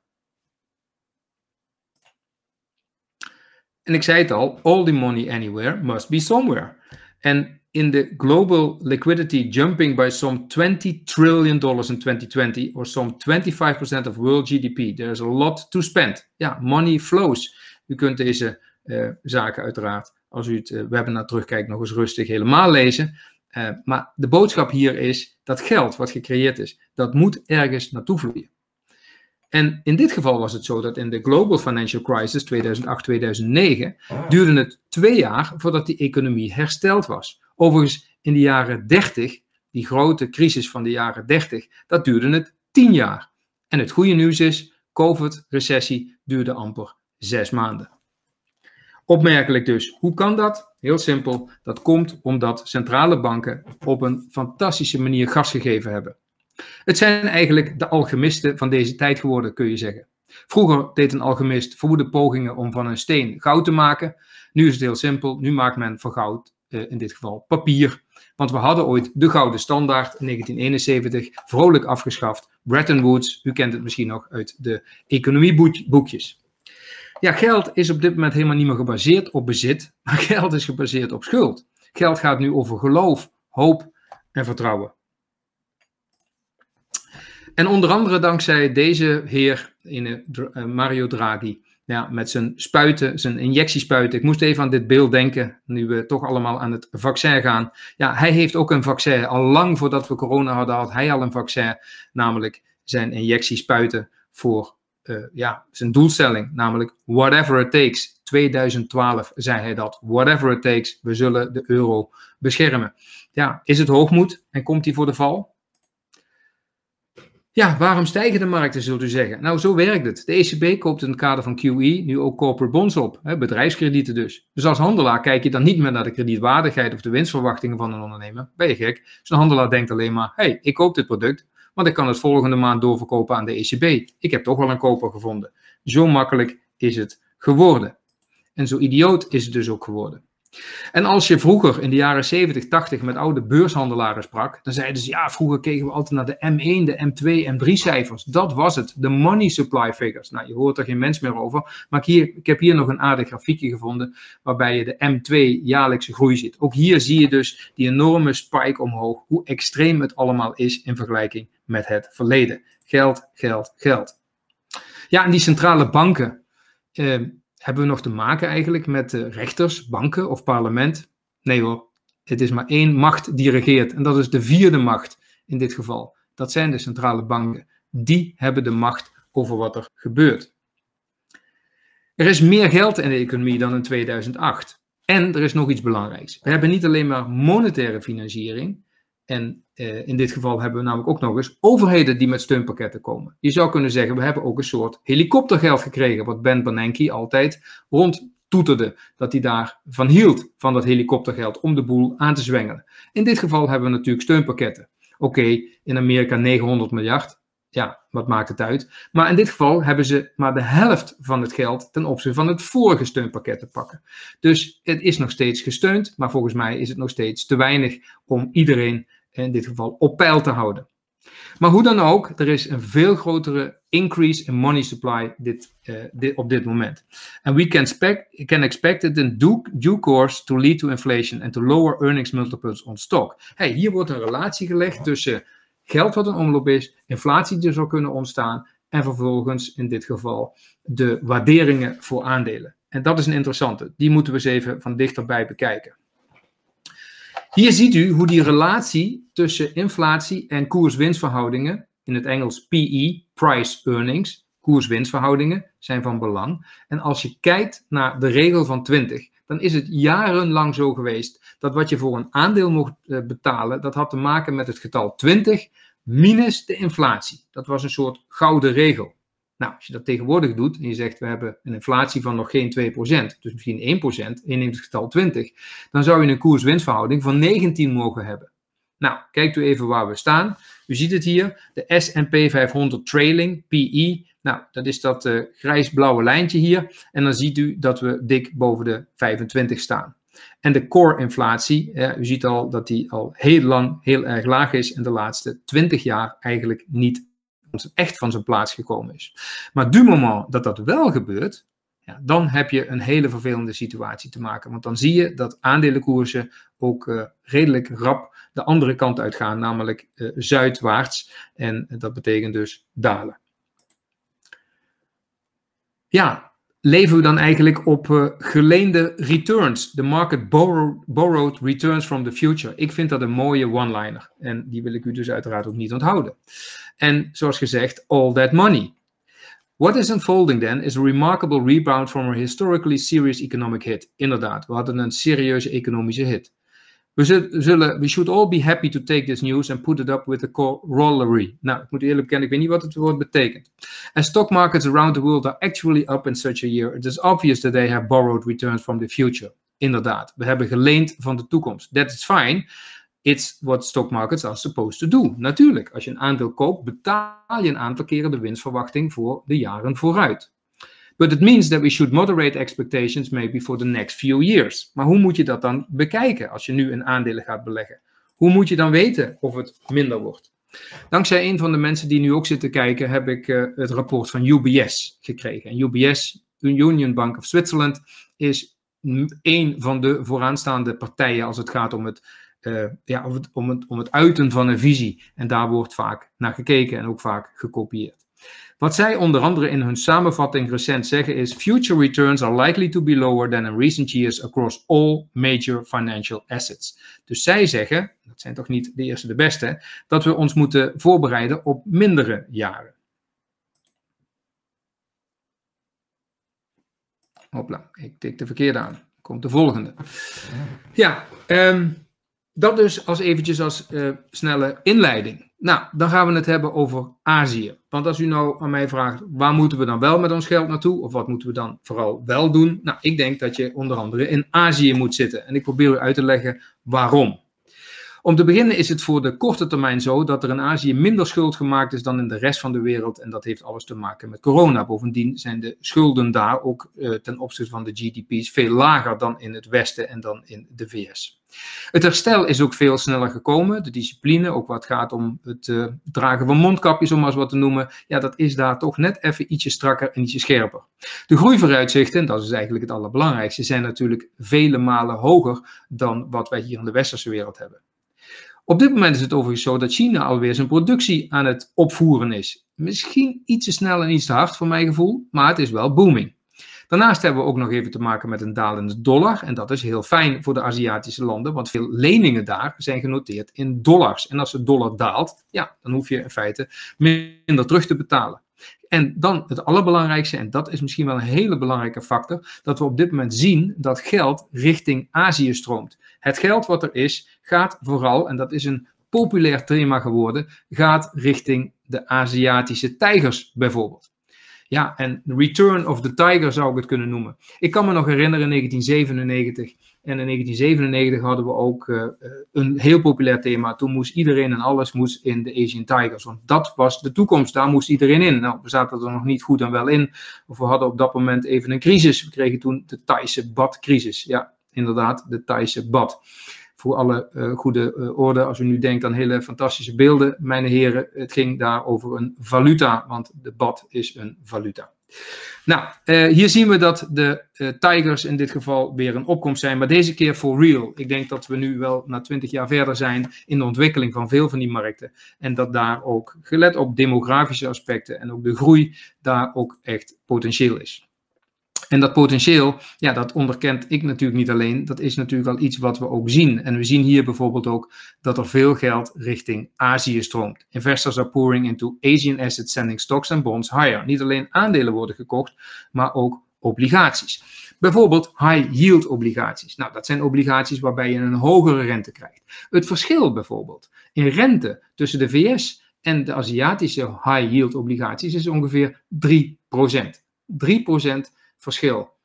En ik zei het al, all the money anywhere must be somewhere. En in the global liquidity jumping by some $20 trillion in 2020, or some 25% of world GDP. There's a lot to spend. Ja, money flows. U kunt deze zaken uiteraard, als u het webinar terugkijkt, nog eens rustig helemaal lezen. Maar de boodschap hier is, dat geld wat gecreëerd is, dat moet ergens naartoe vloeien. En in dit geval was het zo dat in de Global Financial Crisis 2008-2009 duurde het 2 jaar voordat die economie hersteld was. Overigens in de jaren 30, die grote crisis van de jaren 30, dat duurde het 10 jaar. En het goede nieuws is, COVID-recessie duurde amper 6 maanden. Opmerkelijk dus. Hoe kan dat? Heel simpel. Dat komt omdat centrale banken op een fantastische manier gas gegeven hebben. Het zijn eigenlijk de alchemisten van deze tijd geworden, kun je zeggen. Vroeger deed een alchemist verwoede pogingen om van een steen goud te maken. Nu is het heel simpel. Nu maakt men van goud, in dit geval papier. Want we hadden ooit de gouden standaard in 1971 vrolijk afgeschaft. Bretton Woods, u kent het misschien nog uit de economieboekjes. Ja, geld is op dit moment helemaal niet meer gebaseerd op bezit, maar geld is gebaseerd op schuld. Geld gaat nu over geloof, hoop en vertrouwen. En onder andere dankzij deze heer, Mario Draghi, ja, met zijn spuiten, zijn injectiespuiten. Ik moest even aan dit beeld denken, nu we toch allemaal aan het vaccin gaan. Ja, hij heeft ook een vaccin. Al lang voordat we corona hadden, had hij al een vaccin, namelijk zijn injectiespuiten voor zijn doelstelling, namelijk whatever it takes. 2012 zei hij dat, whatever it takes, we zullen de euro beschermen. Ja, is het hoogmoed en komt hij voor de val? Ja, waarom stijgen de markten, zult u zeggen? Nou, zo werkt het. De ECB koopt in het kader van QE nu ook corporate bonds op, bedrijfskredieten dus. Dus als handelaar kijk je dan niet meer naar de kredietwaardigheid of de winstverwachtingen van een ondernemer. Ben je gek? Zo'n handelaar denkt alleen maar, hey, ik koop dit product, want ik kan het volgende maand doorverkopen aan de ECB. Ik heb toch wel een koper gevonden. Zo makkelijk is het geworden. En zo idioot is het dus ook geworden. En als je vroeger in de jaren 70, 80 met oude beurshandelaren sprak, dan zeiden ze, ja, vroeger keken we altijd naar de M1, de M2, M3 cijfers. Dat was het, de money supply figures. Nou, je hoort er geen mens meer over, maar ik heb hier nog een aardig grafiekje gevonden, waarbij je de M2 jaarlijkse groei ziet. Ook hier zie je dus die enorme spike omhoog, hoe extreem het allemaal is in vergelijking met het verleden. Geld, geld, geld. Ja, en die centrale banken, hebben we nog te maken eigenlijk met rechters, banken of parlement? Nee hoor, het is maar één macht die regeert. En dat is de vierde macht in dit geval. Dat zijn de centrale banken. Die hebben de macht over wat er gebeurt. Er is meer geld in de economie dan in 2008. En er is nog iets belangrijks. We hebben niet alleen maar monetaire financiering. En in dit geval hebben we namelijk ook nog eens overheden die met steunpakketten komen. Je zou kunnen zeggen, we hebben ook een soort helikoptergeld gekregen, wat Ben Bernanke altijd rondtoeterde, dat hij daarvan hield, van dat helikoptergeld, om de boel aan te zwengelen. In dit geval hebben we natuurlijk steunpakketten. Oké, in Amerika 900 miljard, ja, wat maakt het uit? Maar in dit geval hebben ze maar de helft van het geld ten opzichte van het vorige steunpakket te pakken. Dus het is nog steeds gesteund, maar volgens mij is het nog steeds te weinig om iedereen in dit geval op peil te houden. Maar hoe dan ook, er is een veel grotere increase in money supply op dit moment. And we can expect it in due course to lead to inflation and to lower earnings multiples on stock. Hey, hier wordt een relatie gelegd tussen geld wat in omloop is, inflatie die zou kunnen ontstaan en vervolgens in dit geval de waarderingen voor aandelen. En dat is een interessante. Die moeten we eens even van dichterbij bekijken. Hier ziet u hoe die relatie tussen inflatie en koers-winstverhoudingen, in het Engels PE, price earnings, koers-winstverhoudingen, zijn van belang. En als je kijkt naar de regel van 20, dan is het jarenlang zo geweest dat wat je voor een aandeel mocht betalen, dat had te maken met het getal 20 minus de inflatie. Dat was een soort gouden regel. Nou, als je dat tegenwoordig doet en je zegt we hebben een inflatie van nog geen 2%, dus misschien 1%, en je neemt het getal 20, dan zou je een koers-winstverhouding van 19 mogen hebben. Nou, kijkt u even waar we staan. U ziet het hier, de S&P 500 trailing, PE. Nou, dat is dat grijs-blauwe lijntje hier. En dan ziet u dat we dik boven de 25 staan. En de core inflatie, u ziet al dat die al heel lang heel erg laag is en de laatste 20 jaar eigenlijk niet echt van zijn plaats gekomen is. Maar du moment dat dat wel gebeurt, ja, dan heb je een hele vervelende situatie te maken. Want dan zie je dat aandelenkoersen ook redelijk rap de andere kant uitgaan, namelijk zuidwaarts. En dat betekent dus dalen. Ja, leven we dan eigenlijk op geleende returns? The market borrowed returns from the future. Ik vind dat een mooie one-liner. En die wil ik u dus uiteraard ook niet onthouden. En zoals gezegd, all that money. What is unfolding then is a remarkable rebound from a historically serious economic hit. Inderdaad, we hadden een serieuze economische hit. We should all be happy to take this news and put it up with a corollary. Nou, ik moet eerlijk bekennen, ik weet niet wat het woord betekent. As stock markets around the world are actually up in such a year, it is obvious that they have borrowed returns from the future. Inderdaad, we hebben geleend van de toekomst. That is fine. It's what stock markets are supposed to do. Natuurlijk, als je een aandeel koopt, betaal je een aantal keren de winstverwachting voor de jaren vooruit. But it means that we should moderate expectations maybe for the next few years. Maar hoe moet je dat dan bekijken als je nu in aandelen gaat beleggen? Hoe moet je dan weten of het minder wordt? Dankzij een van de mensen die nu ook zitten kijken, heb ik het rapport van UBS gekregen. En UBS, Union Bank of Switzerland, is een van de vooraanstaande partijen als het gaat om het uiten van een visie. En daar wordt vaak naar gekeken en ook vaak gekopieerd. Wat zij onder andere in hun samenvatting recent zeggen is: future returns are likely to be lower than in recent years across all major financial assets. Dus zij zeggen, dat zijn toch niet de eerste de beste, dat we ons moeten voorbereiden op mindere jaren. Hopla, ik tik de verkeerde aan. Komt de volgende. Ja, dat dus eventjes als snelle inleiding. Nou, dan gaan we het hebben over Azië. Want als u nou aan mij vraagt, waar moeten we dan wel met ons geld naartoe? Of wat moeten we dan vooral wel doen? Nou, ik denk dat je onder andere in Azië moet zitten. En ik probeer u uit te leggen waarom. Om te beginnen is het voor de korte termijn zo dat er in Azië minder schuld gemaakt is dan in de rest van de wereld. En dat heeft alles te maken met corona. Bovendien zijn de schulden daar ook ten opzichte van de GDP's veel lager dan in het Westen en dan in de VS. Het herstel is ook veel sneller gekomen. De discipline, ook wat gaat om het dragen van mondkapjes, om maar eens wat te noemen. Ja, dat is daar toch net even ietsje strakker en ietsje scherper. De groeivooruitzichten, dat is eigenlijk het allerbelangrijkste, zijn natuurlijk vele malen hoger dan wat wij hier in de westerse wereld hebben. Op dit moment is het overigens zo dat China alweer zijn productie aan het opvoeren is. Misschien iets te snel en iets te hard voor mijn gevoel, maar het is wel booming. Daarnaast hebben we ook nog even te maken met een dalende dollar. En dat is heel fijn voor de Aziatische landen, want veel leningen daar zijn genoteerd in dollars. En als de dollar daalt, ja, dan hoef je in feite minder terug te betalen. En dan het allerbelangrijkste, en dat is misschien wel een hele belangrijke factor, dat we op dit moment zien dat geld richting Azië stroomt. Het geld wat er is, gaat vooral, en dat is een populair thema geworden, gaat richting de Aziatische tijgers bijvoorbeeld. Ja, en Return of the Tiger zou ik het kunnen noemen. Ik kan me nog herinneren in 1997. En in 1997 hadden we ook een heel populair thema. Toen moest iedereen en alles moest in de Asian Tigers. Want dat was de toekomst, daar moest iedereen in. Nou, we zaten er nog niet goed en wel in. Of we hadden op dat moment even een crisis. We kregen toen de Thaise baht-crisis. Ja, inderdaad, de Thaise baht. Voor alle goede orde, als u nu denkt aan hele fantastische beelden, mijn heren, het ging daar over een valuta, want de baht is een valuta. Nou, hier zien we dat de Tigers in dit geval weer een opkomst zijn, maar deze keer for real. Ik denk dat we nu wel na 20 jaar verder zijn in de ontwikkeling van veel van die markten. En dat daar ook, gelet op demografische aspecten en ook de groei, daar ook echt potentieel is. En dat potentieel, ja, dat onderkent ik natuurlijk niet alleen. Dat is natuurlijk al iets wat we ook zien. En we zien hier bijvoorbeeld ook dat er veel geld richting Azië stroomt. Investors are pouring into Asian assets, sending stocks and bonds higher. Niet alleen aandelen worden gekocht, maar ook obligaties. Bijvoorbeeld high yield obligaties. Nou, dat zijn obligaties waarbij je een hogere rente krijgt. Het verschil bijvoorbeeld in rente tussen de VS en de Aziatische high yield obligaties is ongeveer 3%. 3% verschil.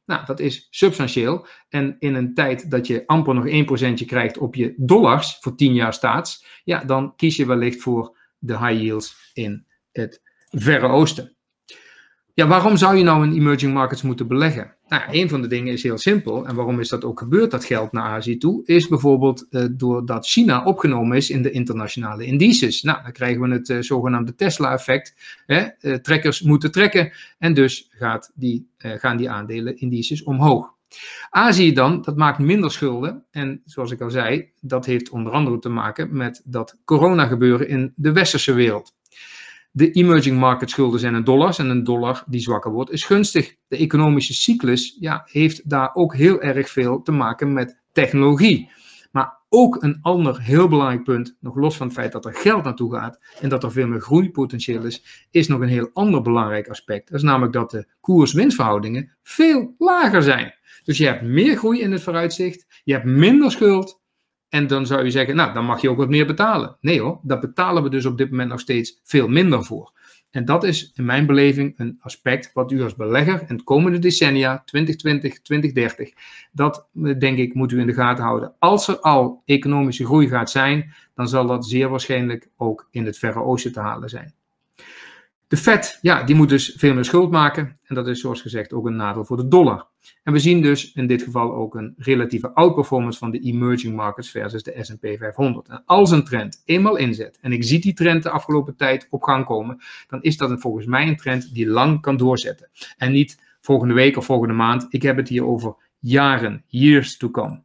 Nou, dat is substantieel. En in een tijd dat je amper nog 1% krijgt op je dollars voor 10 jaar staats, ja, dan kies je wellicht voor de high yields in het Verre Oosten. Ja, waarom zou je nou in emerging markets moeten beleggen? Nou, een van de dingen is heel simpel. En waarom is dat ook gebeurd, dat geld naar Azië toe? Is bijvoorbeeld doordat China opgenomen is in de internationale indices. Nou, dan krijgen we het zogenaamde Tesla-effect. Trekkers moeten trekken en dus gaan die aandelen-indices omhoog. Azië dan, dat maakt minder schulden. En zoals ik al zei, dat heeft onder andere te maken met dat corona-gebeuren in de westerse wereld. De emerging market schulden zijn in dollars en een dollar die zwakker wordt is gunstig. De economische cyclus heeft daar ook heel erg veel te maken met technologie. Maar ook een ander heel belangrijk punt, nog los van het feit dat er geld naartoe gaat en dat er veel meer groeipotentieel is nog een heel ander belangrijk aspect. Dat is namelijk dat de koers-winstverhoudingen veel lager zijn. Dus je hebt meer groei in het vooruitzicht, je hebt minder schuld. En dan zou je zeggen, nou, dan mag je ook wat meer betalen. Nee hoor, daar betalen we dus op dit moment nog steeds veel minder voor. En dat is in mijn beleving een aspect wat u als belegger in het komende decennia, 2020, 2030, dat denk ik moet u in de gaten houden. Als er al economische groei gaat zijn, dan zal dat zeer waarschijnlijk ook in het Verre Oosten te halen zijn. De Fed, die moet dus veel meer schuld maken. En dat is zoals gezegd ook een nadeel voor de dollar. En we zien dus in dit geval ook een relatieve outperformance van de emerging markets versus de S&P 500. En als een trend eenmaal inzet, en ik zie die trend de afgelopen tijd op gang komen, dan is dat volgens mij een trend die lang kan doorzetten. En niet volgende week of volgende maand. Ik heb het hier over jaren, years to come.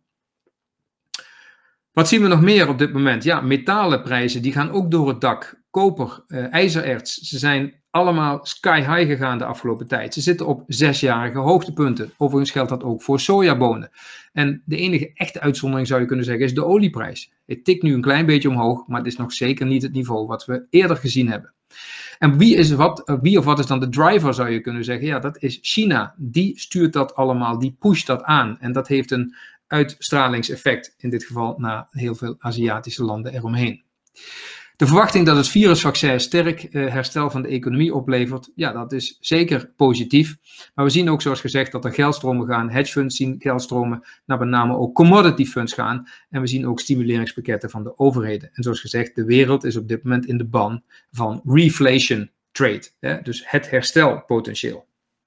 Wat zien we nog meer op dit moment? Ja, metalenprijzen die gaan ook door het dak. Koper, ijzererts, ze zijn allemaal sky high gegaan de afgelopen tijd. Ze zitten op 6-jarige hoogtepunten. Overigens geldt dat ook voor sojabonen. En de enige echte uitzondering zou je kunnen zeggen is de olieprijs. Het tikt nu een klein beetje omhoog, maar het is nog zeker niet het niveau wat we eerder gezien hebben. En wie of wat is dan de driver, zou je kunnen zeggen? Ja, dat is China. Die stuurt dat allemaal, die pusht dat aan. En dat heeft een uitstralingseffect, in dit geval naar heel veel Aziatische landen eromheen. De verwachting dat het virusvaccin sterk herstel van de economie oplevert, ja, dat is zeker positief. Maar we zien ook, zoals gezegd, dat er geldstromen gaan. Hedgefunds zien geldstromen naar met name ook commodity funds gaan. En we zien ook stimuleringspakketten van de overheden. En zoals gezegd, de wereld is op dit moment in de ban van reflation trade. Dus het herstelpotentieel.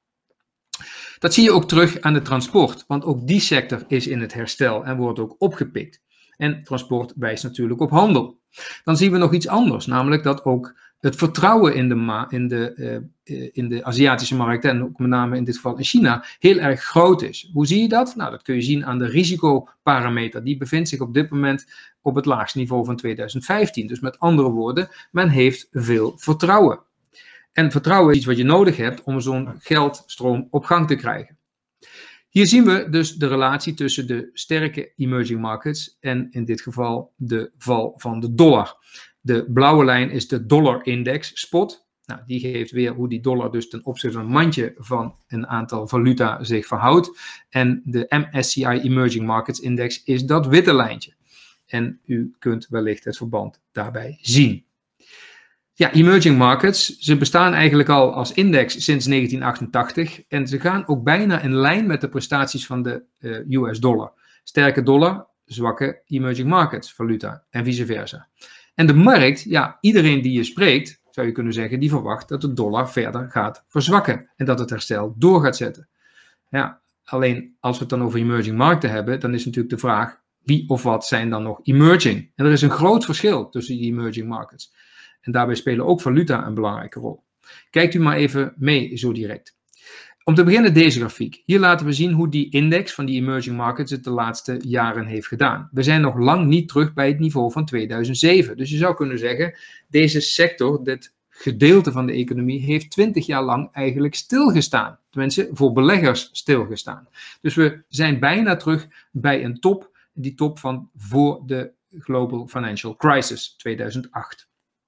Dat zie je ook terug aan de transport, want ook die sector is in het herstel en wordt ook opgepikt. En transport wijst natuurlijk op handel. Dan zien we nog iets anders, namelijk dat ook het vertrouwen in de Aziatische markten en ook met name in dit geval in China heel erg groot is. Hoe zie je dat? Nou, dat kun je zien aan de risicoparameter. Die bevindt zich op dit moment op het laagste niveau van 2015. Dus met andere woorden, men heeft veel vertrouwen. En vertrouwen is iets wat je nodig hebt om zo'n geldstroom op gang te krijgen. Hier zien we dus de relatie tussen de sterke emerging markets en in dit geval de val van de dollar. De blauwe lijn is de dollar index spot. Nou, die geeft weer hoe die dollar dus ten opzichte van een mandje van een aantal valuta zich verhoudt. En de MSCI Emerging Markets Index is dat witte lijntje. En u kunt wellicht het verband daarbij zien. Ja, emerging markets, ze bestaan eigenlijk al als index sinds 1988 en ze gaan ook bijna in lijn met de prestaties van de US dollar. Sterke dollar, zwakke emerging markets valuta en vice versa. En de markt, ja, iedereen die je spreekt, zou je kunnen zeggen, die verwacht dat de dollar verder gaat verzwakken en dat het herstel door gaat zetten. Ja, alleen als we het dan over emerging markten hebben, dan is natuurlijk de vraag, wie of wat zijn dan nog emerging? En er is een groot verschil tussen die emerging markets. En daarbij spelen ook valuta een belangrijke rol. Kijkt u maar even mee zo direct. Om te beginnen deze grafiek. Hier laten we zien hoe die index van die emerging markets het de laatste jaren heeft gedaan. We zijn nog lang niet terug bij het niveau van 2007. Dus je zou kunnen zeggen, deze sector, dit gedeelte van de economie, heeft 20 jaar lang eigenlijk stilgestaan. Tenminste, voor beleggers stilgestaan. Dus we zijn bijna terug bij een top, die top van voor de Global Financial Crisis 2008.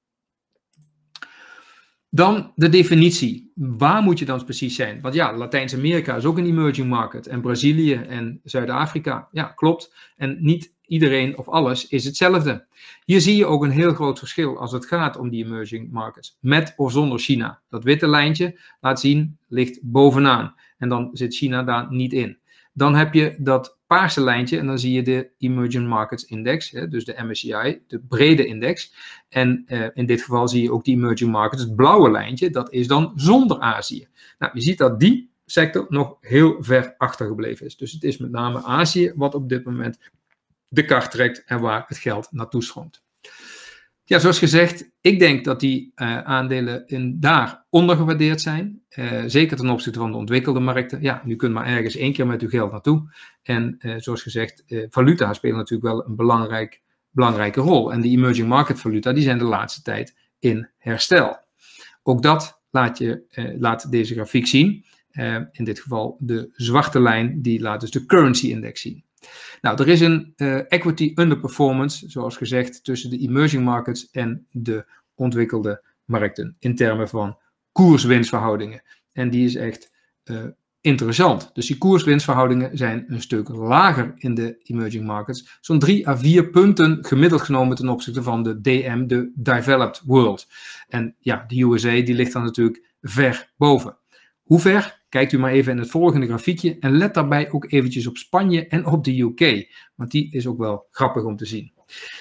Dan de definitie. Waar moet je dan precies zijn? Want ja, Latijns-Amerika is ook een emerging market. En Brazilië en Zuid-Afrika, ja, klopt. En niet iedereen of alles is hetzelfde. Hier zie je ook een heel groot verschil als het gaat om die emerging markets. Met of zonder China. Dat witte lijntje, laat zien, ligt bovenaan. En dan zit China daar niet in. Dan heb je dat paarse lijntje en dan zie je de Emerging Markets Index, dus de MSCI, de brede index. En in dit geval zie je ook die Emerging Markets, het blauwe lijntje, dat is dan zonder Azië. Nou, je ziet dat die sector nog heel ver achtergebleven is. Dus het is met name Azië wat op dit moment de kar trekt en waar het geld naartoe stroomt. Ja, zoals gezegd, ik denk dat die aandelen daar ondergewaardeerd zijn. Zeker ten opzichte van de ontwikkelde markten. Ja, u kunt maar ergens 1 keer met uw geld naartoe. En zoals gezegd, valuta speelt natuurlijk wel een belangrijke rol. En die emerging market valuta, die zijn de laatste tijd in herstel. Ook dat laat deze grafiek zien. In dit geval de zwarte lijn, die laat dus de currency index zien. Nou, er is een equity underperformance, zoals gezegd, tussen de emerging markets en de ontwikkelde markten in termen van koers-winstverhoudingen. En die is echt interessant. Dus die koers-winstverhoudingen zijn een stuk lager in de emerging markets. Zo'n 3 à 4 punten gemiddeld genomen ten opzichte van de DM, de developed world. En ja, de USA die ligt dan natuurlijk ver boven. Hoe ver? Kijkt u maar even in het volgende grafiekje en let daarbij ook eventjes op Spanje en op de UK, want die is ook wel grappig om te zien.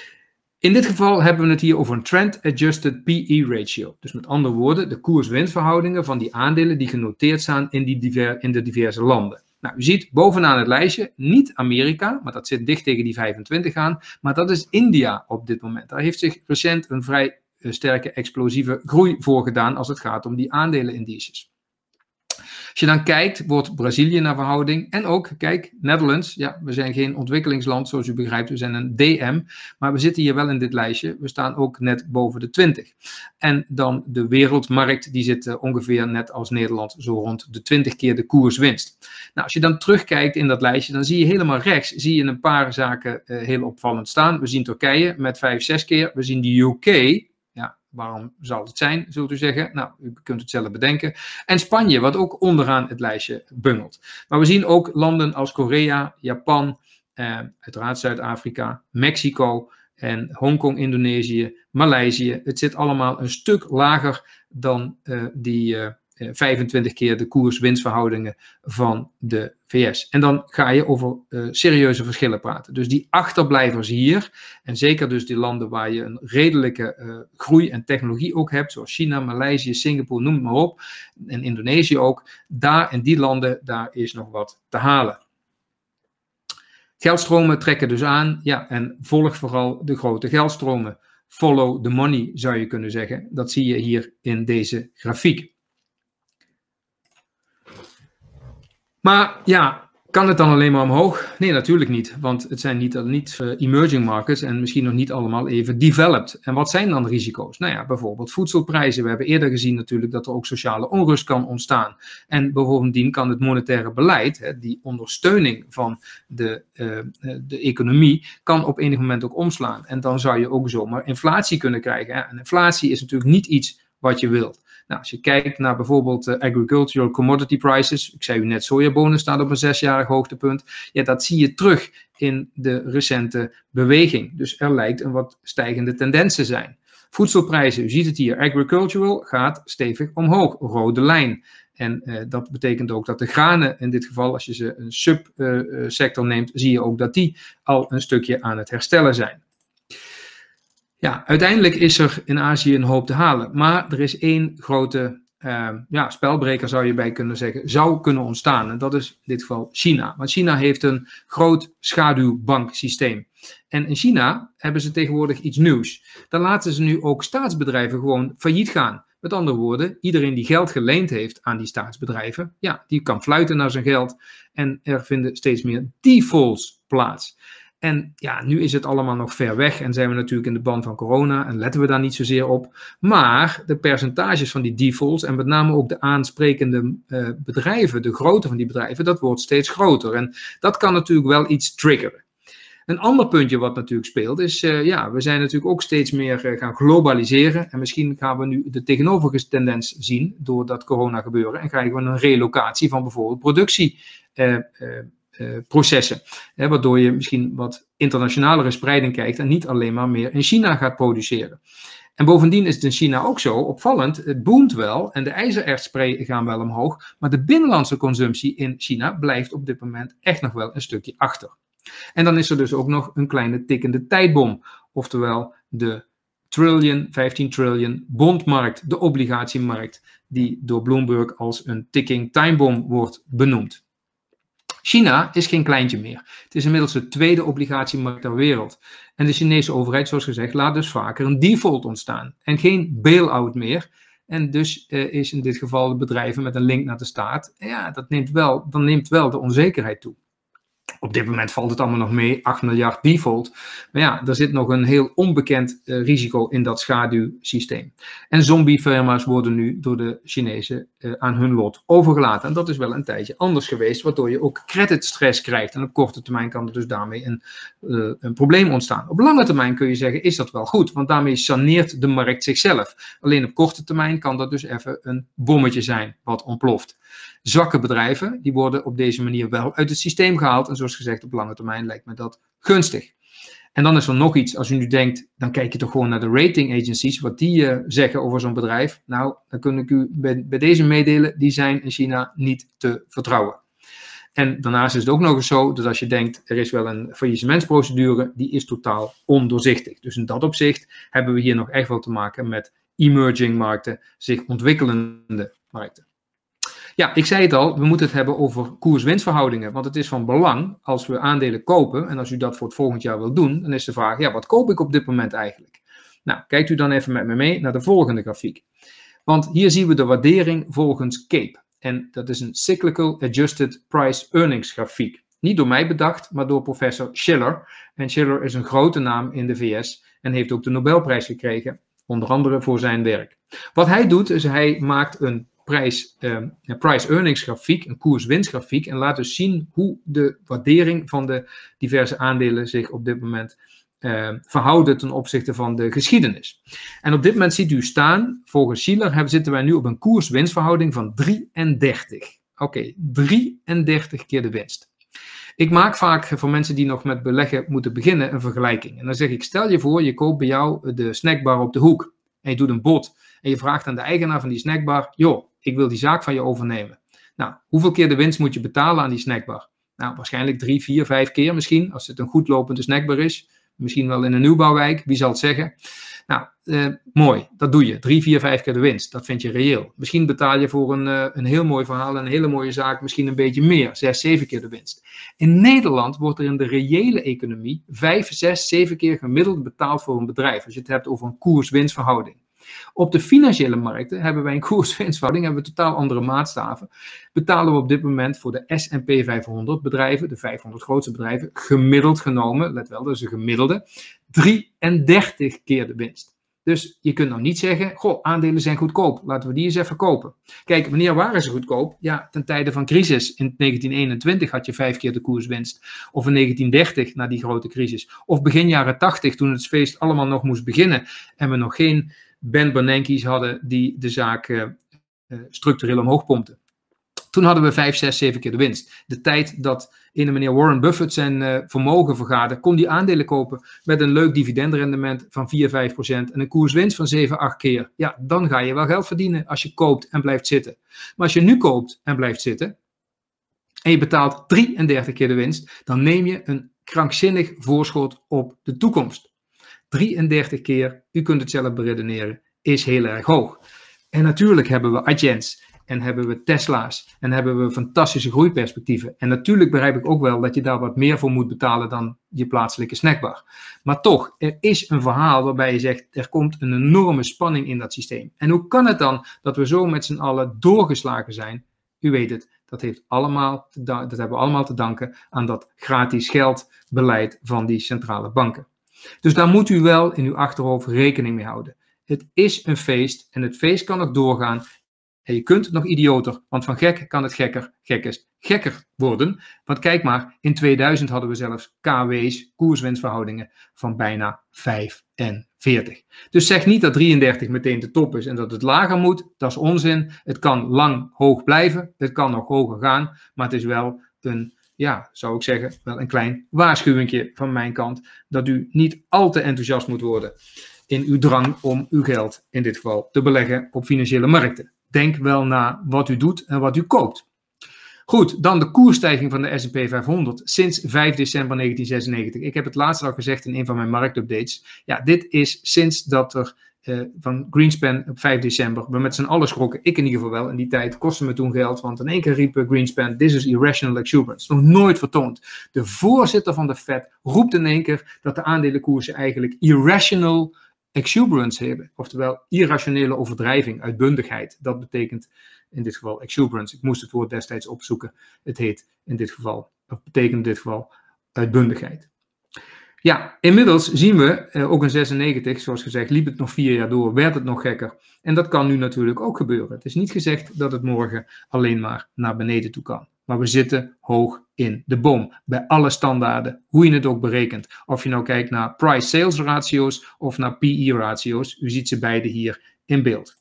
In dit geval hebben we het hier over een Trend-Adjusted PE ratio. Dus met andere woorden, de koers-winstverhoudingen van die aandelen die genoteerd staan in de diverse landen. Nou, u ziet bovenaan het lijstje niet Amerika, maar dat zit dicht tegen die 25 aan, maar dat is India op dit moment. Daar heeft zich recent een vrij sterke explosieve groei voor gedaan als het gaat om die aandelenindices. Als je dan kijkt, wordt Brazilië naar verhouding. En ook, kijk, Netherlands. Ja, we zijn geen ontwikkelingsland, zoals u begrijpt. We zijn een DM. Maar we zitten hier wel in dit lijstje. We staan ook net boven de 20. En dan de wereldmarkt, die zit ongeveer net als Nederland zo rond de 20 keer de koerswinst. Nou, als je dan terugkijkt in dat lijstje, dan zie je helemaal rechts, zie je een paar zaken heel opvallend staan. We zien Turkije met 5, 6 keer. We zien de UK. Ja, waarom zal het zijn, zult u zeggen? Nou, u kunt het zelf bedenken. En Spanje, wat ook onderaan het lijstje bungelt. Maar we zien ook landen als Korea, Japan, uiteraard Zuid-Afrika, Mexico en Hongkong, Indonesië, Maleisië. Het zit allemaal een stuk lager dan die 25 keer de koers-winstverhoudingen van de VS. En dan ga je over serieuze verschillen praten. Dus die achterblijvers hier, en zeker dus die landen waar je een redelijke groei en technologie ook hebt, zoals China, Maleisië, Singapore, noem het maar op, en Indonesië ook, daar in die landen, daar is nog wat te halen. Geldstromen trekken dus aan, ja, en volg vooral de grote geldstromen. Follow the money, zou je kunnen zeggen. Dat zie je hier in deze grafiek. Maar ja, kan het dan alleen maar omhoog? Nee, natuurlijk niet, want het zijn niet emerging markets en misschien nog niet allemaal even developed. En wat zijn dan risico's? Nou ja, bijvoorbeeld voedselprijzen. We hebben eerder gezien natuurlijk dat er ook sociale onrust kan ontstaan. En bovendien kan het monetaire beleid, die ondersteuning van de economie, kan op enig moment ook omslaan. En dan zou je ook zomaar inflatie kunnen krijgen. En inflatie is natuurlijk niet iets wat je wilt. Nou, als je kijkt naar bijvoorbeeld agricultural commodity prices, ik zei u net, sojabonen staat op een 6-jarig hoogtepunt. Ja, dat zie je terug in de recente beweging. Dus er lijkt een wat stijgende tendens te zijn. Voedselprijzen, u ziet het hier, agricultural gaat stevig omhoog, rode lijn. En dat betekent ook dat de granen, in dit geval als je ze een subsector neemt, zie je ook dat die al een stukje aan het herstellen zijn. Ja, uiteindelijk is er in Azië een hoop te halen. Maar er is één grote spelbreker, zou je bij kunnen zeggen, zou kunnen ontstaan. En dat is in dit geval China. Want China heeft een groot schaduwbanksysteem. En in China hebben ze tegenwoordig iets nieuws. Dan laten ze nu ook staatsbedrijven gewoon failliet gaan. Met andere woorden, iedereen die geld geleend heeft aan die staatsbedrijven, ja, die kan fluiten naar zijn geld. En er vinden steeds meer defaults plaats. En ja, nu is het allemaal nog ver weg en zijn we natuurlijk in de band van corona en letten we daar niet zozeer op. Maar de percentages van die defaults en met name ook de aansprekende bedrijven, de grootte van die bedrijven, dat wordt steeds groter. En dat kan natuurlijk wel iets triggeren. Een ander puntje wat natuurlijk speelt is, we zijn natuurlijk ook steeds meer gaan globaliseren. En misschien gaan we nu de tegenovergestelde tendens zien door dat corona gebeuren. En krijgen we een relocatie van bijvoorbeeld productie processen. Waardoor je misschien wat internationalere spreiding krijgt en niet alleen maar meer in China gaat produceren. En bovendien is het in China ook zo opvallend, het boomt wel en de ijzerertspray gaan wel omhoog, maar de binnenlandse consumptie in China blijft op dit moment echt nog wel een stukje achter. En dan is er dus ook nog een kleine tikkende tijdbom, oftewel de 15 trillion bondmarkt, de obligatiemarkt, die door Bloomberg als een ticking timebom wordt benoemd. China is geen kleintje meer. Het is inmiddels de tweede obligatiemarkt ter wereld. En de Chinese overheid, zoals gezegd, laat dus vaker een default ontstaan. En geen bail-out meer. En dus is in dit geval de bedrijven met een link naar de staat. Ja, dan neemt wel de onzekerheid toe. Op dit moment valt het allemaal nog mee, 8 miljard default. Maar ja, er zit nog een heel onbekend risico in dat schaduwsysteem. En zombiefirma's worden nu door de Chinezen aan hun lot overgelaten. En dat is wel een tijdje anders geweest, waardoor je ook creditstress krijgt. En op korte termijn kan er dus daarmee een probleem ontstaan. Op lange termijn kun je zeggen, is dat wel goed, want daarmee saneert de markt zichzelf. Alleen op korte termijn kan dat dus even een bommetje zijn wat ontploft. Zwakke bedrijven, die worden op deze manier wel uit het systeem gehaald. En zoals gezegd, op lange termijn lijkt me dat gunstig. En dan is er nog iets, als u nu denkt, dan kijk je toch gewoon naar de rating agencies, wat die zeggen over zo'n bedrijf. Nou, dan kan ik u bij deze meedelen, die zijn in China niet te vertrouwen. En daarnaast is het ook nog eens zo, dat als je denkt, er is wel een faillissementsprocedure, die is totaal ondoorzichtig. Dus in dat opzicht hebben we hier nog echt wel te maken met emerging markten, zich ontwikkelende markten. Ja, ik zei het al, we moeten het hebben over koers-winstverhoudingen, want het is van belang als we aandelen kopen, en als u dat voor het volgend jaar wil doen, dan is de vraag, ja, wat koop ik op dit moment eigenlijk? Nou, kijkt u dan even met me mee naar de volgende grafiek. Want hier zien we de waardering volgens CAPE, en dat is een Cyclical Adjusted Price Earnings grafiek. Niet door mij bedacht, maar door professor Shiller. En Shiller is een grote naam in de VS en heeft ook de Nobelprijs gekregen, onder andere voor zijn werk. Wat hij doet, is hij maakt een price-earnings grafiek, een koers-winstgrafiek, en laat dus zien hoe de waardering van de diverse aandelen zich op dit moment verhouden ten opzichte van de geschiedenis. En op dit moment ziet u staan, volgens Shiller zitten wij nu op een koers-winstverhouding van 33. Oké, 33 keer de winst. Ik maak vaak voor mensen die nog met beleggen moeten beginnen een vergelijking. En dan zeg ik, stel je voor, je koopt bij jou de snackbar op de hoek en je doet een bod. En je vraagt aan de eigenaar van die snackbar, joh, ik wil die zaak van je overnemen. Nou, hoeveel keer de winst moet je betalen aan die snackbar? Nou, waarschijnlijk 3, 4, 5 keer misschien, als het een goed lopende snackbar is. Misschien wel in een nieuwbouwwijk, wie zal het zeggen? Nou, mooi, dat doe je. 3, 4, 5 keer de winst, dat vind je reëel. Misschien betaal je voor een heel mooi verhaal, een hele mooie zaak, misschien een beetje meer, 6, 7 keer de winst. In Nederland wordt er in de reële economie 5, 6, 7 keer gemiddeld betaald voor een bedrijf. Als je het hebt over een koers-winstverhouding. Op de financiële markten hebben wij een koers-winstverhouding, hebben we totaal andere maatstaven. Betalen we op dit moment voor de S&P 500 bedrijven, de 500 grootste bedrijven, gemiddeld genomen, let wel, dat is een gemiddelde, 33 keer de winst. Dus je kunt nou niet zeggen, goh, aandelen zijn goedkoop, laten we die eens even kopen. Kijk, wanneer waren ze goedkoop? Ja, ten tijde van crisis. In 1921 had je 5 keer de koerswinst. Of in 1930, na die grote crisis. Of begin jaren 80, toen het feest allemaal nog moest beginnen en we nog geen Ben Bernanke's hadden die de zaak structureel omhoog pompten. Toen hadden we 5, 6, 7 keer de winst. De tijd dat ene meneer Warren Buffett zijn vermogen vergaarde, kon die aandelen kopen met een leuk dividendrendement van 4, 5% en een koerswinst van 7, 8 keer. Ja, dan ga je wel geld verdienen als je koopt en blijft zitten. Maar als je nu koopt en blijft zitten en je betaalt 33 keer de winst, dan neem je een krankzinnig voorschot op de toekomst. 33 keer, u kunt het zelf beredeneren, is heel erg hoog. En natuurlijk hebben we Adjens en hebben we Tesla's en hebben we fantastische groeiperspectieven. En natuurlijk begrijp ik ook wel dat je daar wat meer voor moet betalen dan je plaatselijke snackbar. Maar toch, er is een verhaal waarbij je zegt, er komt een enorme spanning in dat systeem. En hoe kan het dan dat we zo met z'n allen doorgeslagen zijn? U weet het, dat hebben we allemaal te danken aan dat gratis geldbeleid van die centrale banken. Dus daar moet u wel in uw achterhoofd rekening mee houden. Het is een feest en het feest kan nog doorgaan. En je kunt nog idioter, want van gek kan het gekker worden. Want kijk maar, in 2000 hadden we zelfs KW's, koerswinstverhoudingen, van bijna 45. Dus zeg niet dat 33 meteen de top is en dat het lager moet. Dat is onzin. Het kan lang hoog blijven, het kan nog hoger gaan, maar het is wel een ja, zou ik zeggen, wel een klein waarschuwingje van mijn kant, dat u niet al te enthousiast moet worden in uw drang om uw geld, in dit geval, te beleggen op financiële markten. Denk wel na wat u doet en wat u koopt. Goed, dan de koersstijging van de S&P 500 sinds 5 december 1996. Ik heb het laatst al gezegd in een van mijn marktupdates. Ja, dit is sinds dat er van Greenspan op 5 december, we met z'n allen schrokken, ik in ieder geval wel, in die tijd kostte me toen geld, want in één keer riep Greenspan, this is irrational exuberance. Nog nooit vertoond. De voorzitter van de Fed roept in één keer dat de aandelenkoersen eigenlijk irrational exuberance hebben. Oftewel irrationele overdrijving, uitbundigheid. Dat betekent in dit geval exuberance. Ik moest het woord destijds opzoeken. Het heet in dit geval, of betekent in dit geval uitbundigheid. Ja, inmiddels zien we, ook in 96, zoals gezegd, liep het nog 4 jaar door, werd het nog gekker. En dat kan nu natuurlijk ook gebeuren. Het is niet gezegd dat het morgen alleen maar naar beneden toe kan. Maar we zitten hoog in de boom. Bij alle standaarden, hoe je het ook berekent. Of je nou kijkt naar price-sales ratio's of naar PE-ratio's. U ziet ze beide hier in beeld.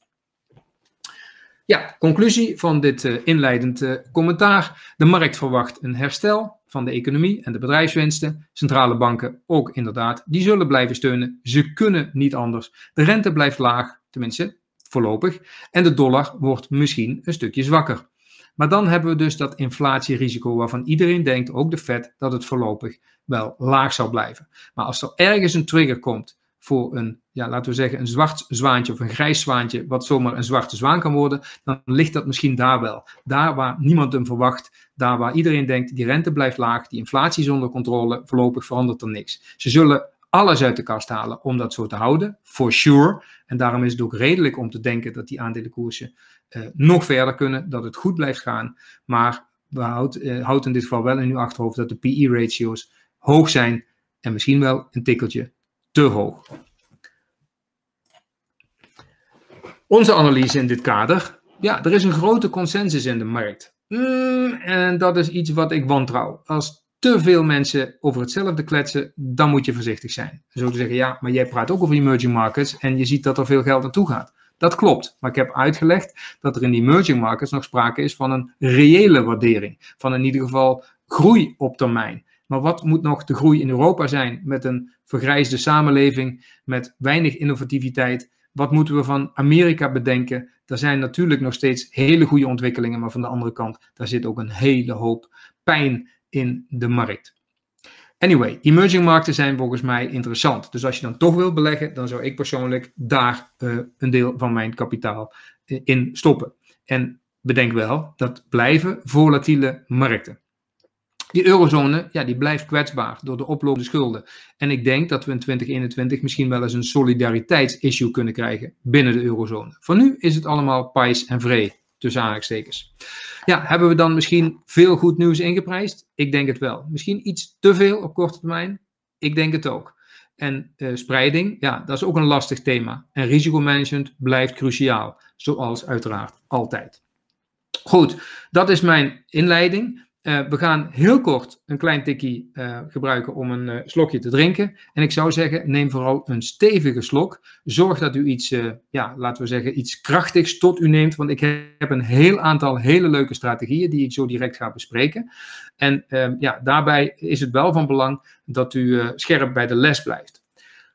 Ja, conclusie van dit inleidend commentaar. De markt verwacht een herstel van de economie en de bedrijfswinsten. Centrale banken ook inderdaad, die zullen blijven steunen. Ze kunnen niet anders. De rente blijft laag, tenminste voorlopig. En de dollar wordt misschien een stukje zwakker. Maar dan hebben we dus dat inflatierisico waarvan iedereen denkt, ook de Fed, dat het voorlopig wel laag zal blijven. Maar als er ergens een trigger komt voor een, ja, laten we zeggen, een zwart zwaantje of een grijs zwaantje, wat zomaar een zwarte zwaan kan worden, dan ligt dat misschien daar wel. Daar waar niemand hem verwacht, daar waar iedereen denkt, die rente blijft laag, die inflatie is onder controle, voorlopig verandert er niks. Ze zullen alles uit de kast halen om dat zo te houden, for sure. En daarom is het ook redelijk om te denken dat die aandelenkoersen nog verder kunnen, dat het goed blijft gaan. Maar houd in dit geval wel in uw achterhoofd dat de PE-ratio's hoog zijn en misschien wel een tikkeltje te hoog. Onze analyse in dit kader. Ja, er is een grote consensus in de markt. En dat is iets wat ik wantrouw. Als te veel mensen over hetzelfde kletsen, dan moet je voorzichtig zijn. Zo te zeggen, ja, maar jij praat ook over emerging markets en je ziet dat er veel geld naartoe gaat. Dat klopt, maar ik heb uitgelegd dat er in die emerging markets nog sprake is van een reële waardering. Van in ieder geval groei op termijn. Maar wat moet nog de groei in Europa zijn met een vergrijsde samenleving, met weinig innovativiteit? Wat moeten we van Amerika bedenken? Er zijn natuurlijk nog steeds hele goede ontwikkelingen, maar van de andere kant, daar zit ook een hele hoop pijn in de markt. Anyway, emerging markten zijn volgens mij interessant. Dus als je dan toch wil beleggen, dan zou ik persoonlijk daar een deel van mijn kapitaal in stoppen. En bedenk wel, dat blijven volatiele markten. Die eurozone, ja, die blijft kwetsbaar door de oplopende schulden. En ik denk dat we in 2021 misschien wel eens een solidariteitsissue kunnen krijgen binnen de eurozone. Voor nu is het allemaal pais en vree, tussen aanhalingstekens. Ja, hebben we dan misschien veel goed nieuws ingeprijsd? Ik denk het wel. Misschien iets te veel op korte termijn? Ik denk het ook. En spreiding, ja, dat is ook een lastig thema. En risicomanagement blijft cruciaal, zoals uiteraard altijd. Goed, dat is mijn inleiding. We gaan heel kort een klein tikkie gebruiken om een slokje te drinken. En ik zou zeggen, neem vooral een stevige slok. Zorg dat u iets, laten we zeggen, iets krachtigs tot u neemt. Want ik heb een heel aantal hele leuke strategieën die ik zo direct ga bespreken. En daarbij is het wel van belang dat u scherp bij de les blijft.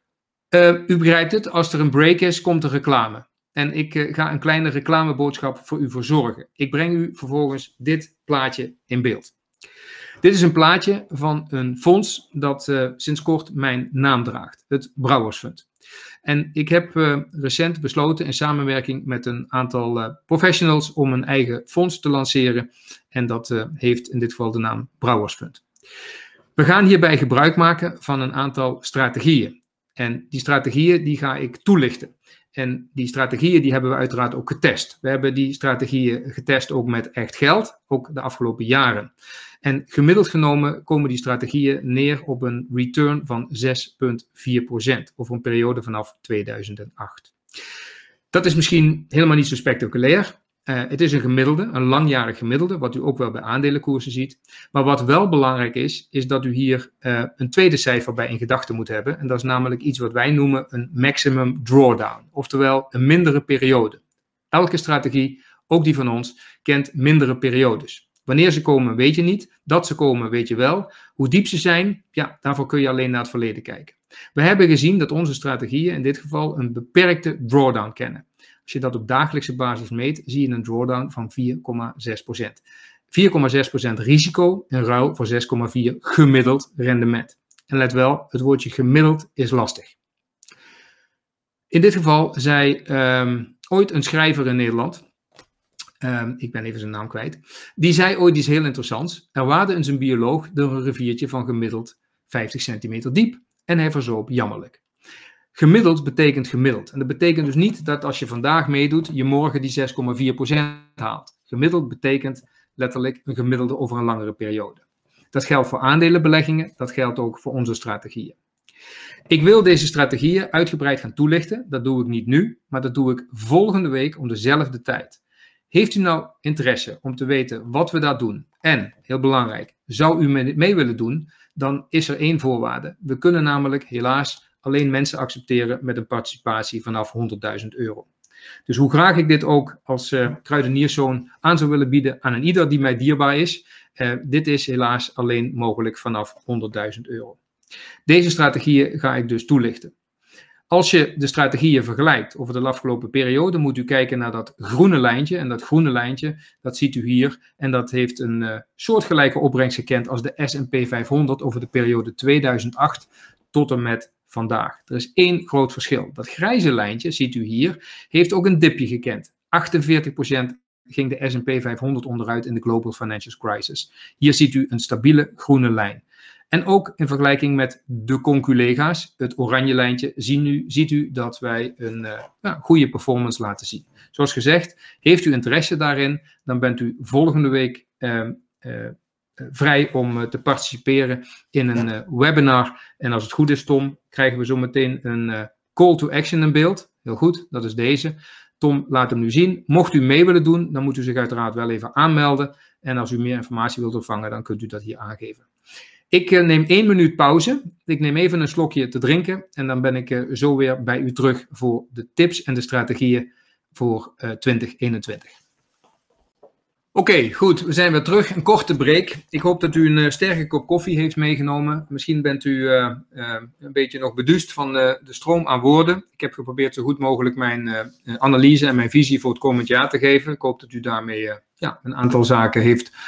U begrijpt het, als er een break is, komt er reclame. En ik ga een kleine reclameboodschap voor u verzorgen. Ik breng u vervolgens dit plaatje in beeld. Dit is een plaatje van een fonds dat sinds kort mijn naam draagt. Het Brouwers Fund. En ik heb recent besloten in samenwerking met een aantal professionals om een eigen fonds te lanceren. En dat heeft in dit geval de naam Brouwers Fund. We gaan hierbij gebruik maken van een aantal strategieën. En die strategieën die ga ik toelichten. En die strategieën die hebben we uiteraard ook getest. We hebben die strategieën getest ook met echt geld, ook de afgelopen jaren. En gemiddeld genomen komen die strategieën neer op een return van 6,4% over een periode vanaf 2008. Dat is misschien helemaal niet zo spectaculair. Het is een gemiddelde, een langjarig gemiddelde, wat u ook wel bij aandelenkoersen ziet. Maar wat wel belangrijk is dat u hier een tweede cijfer bij in gedachten moet hebben. En dat is namelijk iets wat wij noemen een maximum drawdown. Oftewel een mindere periode. Elke strategie, ook die van ons, kent mindere periodes. Wanneer ze komen, weet je niet. Dat ze komen, weet je wel. Hoe diep ze zijn, ja, daarvoor kun je alleen naar het verleden kijken. We hebben gezien dat onze strategieën in dit geval een beperkte drawdown kennen. Als je dat op dagelijkse basis meet, zie je een drawdown van 4,6%. 4,6% risico in ruil voor 6,4 gemiddeld rendement. En let wel, het woordje gemiddeld is lastig. In dit geval zei ooit een schrijver in Nederland, ik ben even zijn naam kwijt, die zei ooit iets heel interessants. Er waadde eens een bioloog door een riviertje van gemiddeld 50 centimeter diep en hij verzoop jammerlijk. Gemiddeld betekent gemiddeld. En dat betekent dus niet dat als je vandaag meedoet, je morgen die 6,4% haalt. Gemiddeld betekent letterlijk een gemiddelde over een langere periode. Dat geldt voor aandelenbeleggingen, dat geldt ook voor onze strategieën. Ik wil deze strategieën uitgebreid gaan toelichten. Dat doe ik niet nu, maar dat doe ik volgende week om dezelfde tijd. Heeft u nou interesse om te weten wat we daar doen? En, heel belangrijk, zou u mee willen doen, dan is er één voorwaarde. We kunnen namelijk helaas alleen mensen accepteren met een participatie vanaf €100.000. Dus hoe graag ik dit ook als kruidenierszoon aan zou willen bieden aan een ieder die mij dierbaar is, dit is helaas alleen mogelijk vanaf €100.000. Deze strategieën ga ik dus toelichten. Als je de strategieën vergelijkt over de afgelopen periode, moet u kijken naar dat groene lijntje. En dat groene lijntje, dat ziet u hier. En dat heeft een soortgelijke opbrengst gekend als de S&P 500 over de periode 2008 tot en met vandaag. Er is één groot verschil. Dat grijze lijntje, ziet u hier, heeft ook een dipje gekend. 48% ging de S&P 500 onderuit in de Global Financial Crisis. Hier ziet u een stabiele groene lijn. En ook in vergelijking met de conculega's, het oranje lijntje, ziet u dat wij een goede performance laten zien. Zoals gezegd, heeft u interesse daarin, dan bent u volgende week vrij om te participeren in een webinar. En als het goed is, Tom, krijgen we zo meteen een call to action in beeld. Heel goed, dat is deze. Tom laat hem nu zien. Mocht u mee willen doen, dan moet u zich uiteraard wel even aanmelden. En als u meer informatie wilt ontvangen, dan kunt u dat hier aangeven. Ik neem 1 minuut pauze. Ik neem even een slokje te drinken. En dan ben ik zo weer bij u terug voor de tips en de strategieën voor 2021. Oké, goed. We zijn weer terug. Een korte break. Ik hoop dat u een sterke kop koffie heeft meegenomen. Misschien bent u een beetje nog beduust van de stroom aan woorden. Ik heb geprobeerd zo goed mogelijk mijn analyse en mijn visie voor het komend jaar te geven. Ik hoop dat u daarmee een aantal zaken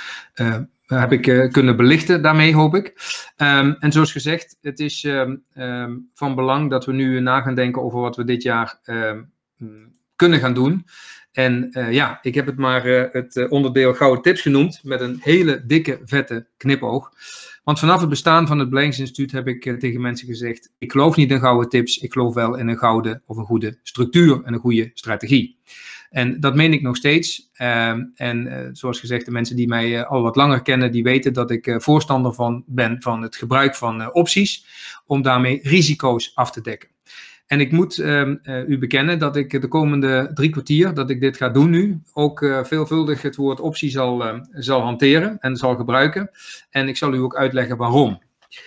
heb ik kunnen belichten, daarmee hoop ik. En zoals gezegd, het is van belang dat we nu na gaan denken over wat we dit jaar kunnen gaan doen. En ik heb het maar het onderdeel Gouden Tips genoemd, met een hele dikke, vette knipoog. Want vanaf het bestaan van het Beleggingsinstituut heb ik tegen mensen gezegd, ik geloof niet in gouden tips, ik geloof wel in een gouden of een goede structuur en een goede strategie. En dat meen ik nog steeds. Zoals gezegd, de mensen die mij al wat langer kennen, die weten dat ik voorstander ben van het gebruik van opties, om daarmee risico's af te dekken. En ik moet u bekennen dat ik de komende 3 kwartier, dat ik dit ga doen nu, ook veelvuldig het woord optie zal hanteren en zal gebruiken. En ik zal u ook uitleggen waarom.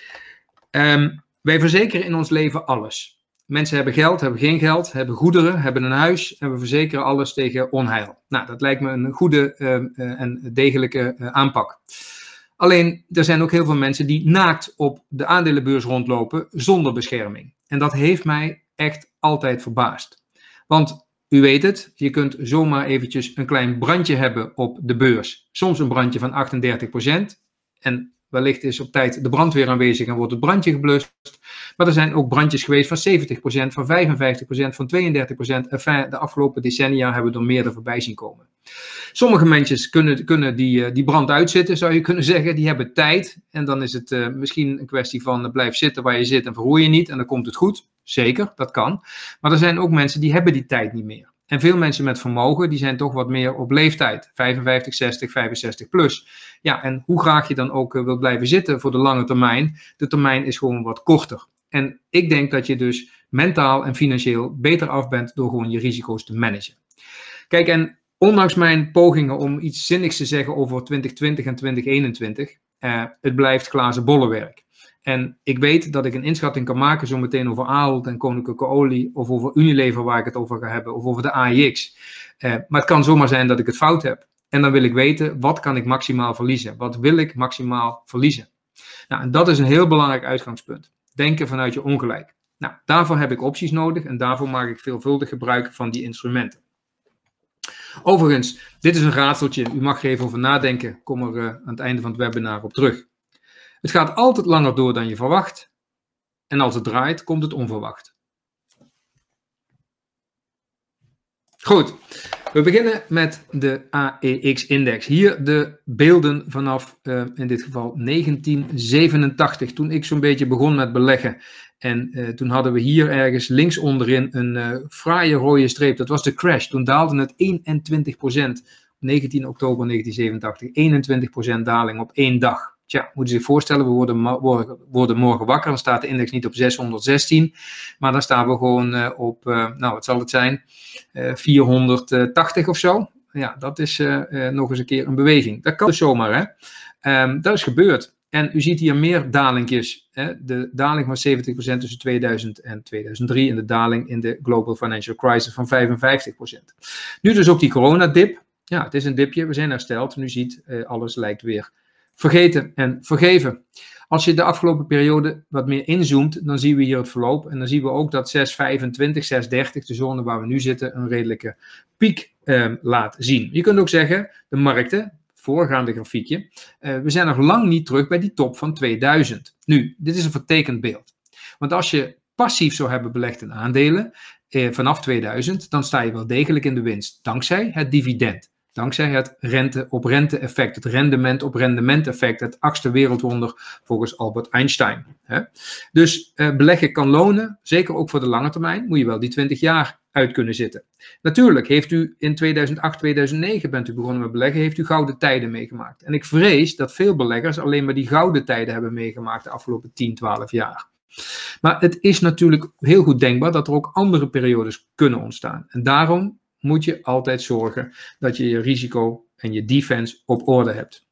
Wij verzekeren in ons leven alles. Mensen hebben geld, hebben geen geld, hebben goederen, hebben een huis en we verzekeren alles tegen onheil. Nou, dat lijkt me een goede en degelijke aanpak. Alleen, er zijn ook heel veel mensen die naakt op de aandelenbeurs rondlopen zonder bescherming. En dat heeft mij echt altijd verbaasd. Want u weet het, je kunt zomaar eventjes een klein brandje hebben op de beurs. Soms een brandje van 38%. En wellicht is op tijd de brandweer aanwezig en wordt het brandje geblust. Maar er zijn ook brandjes geweest van 70%, van 55%, van 32%. Enfin, de afgelopen decennia hebben we er meerdere voorbij zien komen. Sommige mensen kunnen die brand uitzitten, zou je kunnen zeggen. Die hebben tijd. En dan is het misschien een kwestie van blijf zitten waar je zit en verroer je niet. En dan komt het goed. Zeker, dat kan. Maar er zijn ook mensen die hebben die tijd niet meer. En veel mensen met vermogen, die zijn toch wat meer op leeftijd. 55, 60, 65 plus. Ja, en hoe graag je dan ook wilt blijven zitten voor de lange termijn. De termijn is gewoon wat korter. En ik denk dat je dus mentaal en financieel beter af bent door gewoon je risico's te managen. Kijk, en ondanks mijn pogingen om iets zinnigs te zeggen over 2020 en 2021, het blijft glazen bollenwerk. En ik weet dat ik een inschatting kan maken zo meteen over Ahold en Koninklijke Olie of over Unilever waar ik het over ga hebben of over de AEX. Maar het kan zomaar zijn dat ik het fout heb. En dan wil ik weten, wat kan ik maximaal verliezen? Wat wil ik maximaal verliezen? Nou, en dat is een heel belangrijk uitgangspunt. Denken vanuit je ongelijk. Nou, daarvoor heb ik opties nodig en daarvoor maak ik veelvuldig gebruik van die instrumenten. Overigens, dit is een raadseltje. U mag er even over nadenken. Kom er aan het einde van het webinar op terug. Het gaat altijd langer door dan je verwacht. En als het draait, komt het onverwacht. Goed, we beginnen met de AEX-index. Hier de beelden vanaf, in dit geval 1987, toen ik zo'n beetje begon met beleggen. En toen hadden we hier ergens links onderin een fraaie rode streep. Dat was de crash. Toen daalde het 21%. 19 oktober 1987. 21% daling op één dag. Tja, moeten ze zich voorstellen, we worden morgen wakker. Dan staat de index niet op 616. Maar dan staan we gewoon op, wat zal het zijn? 480 of zo. Ja, dat is nog eens een keer een beweging. Dat kan dus zomaar, hè. Dat is gebeurd. En u ziet hier meer dalingjes. Hè? De daling van 70% tussen 2000 en 2003 en de daling in de Global Financial Crisis van 55%. Nu dus ook die coronadip. Ja, het is een dipje, we zijn hersteld. En u ziet, alles lijkt weer vergeten en vergeven. Als je de afgelopen periode wat meer inzoomt, dan zien we hier het verloop. En dan zien we ook dat 625, 630, de zone waar we nu zitten, een redelijke piek laat zien. Je kunt ook zeggen, de markten, voorgaande grafiekje, we zijn nog lang niet terug bij die top van 2000. Nu, dit is een vertekend beeld. Want als je passief zou hebben belegd in aandelen vanaf 2000, dan sta je wel degelijk in de winst. Dankzij het dividend. Dankzij het rente-op-rente effect, het rendement-op-rendement effect, het 8e wereldwonder volgens Albert Einstein. Dus beleggen kan lonen, zeker ook voor de lange termijn, moet je wel die 20 jaar uit kunnen zitten. Natuurlijk heeft u in 2008, 2009 bent u begonnen met beleggen, heeft u gouden tijden meegemaakt. En ik vrees dat veel beleggers alleen maar die gouden tijden hebben meegemaakt de afgelopen 10, 12 jaar. Maar het is natuurlijk heel goed denkbaar dat er ook andere periodes kunnen ontstaan. En daarom moet je altijd zorgen dat je je risico en je defense op orde hebt.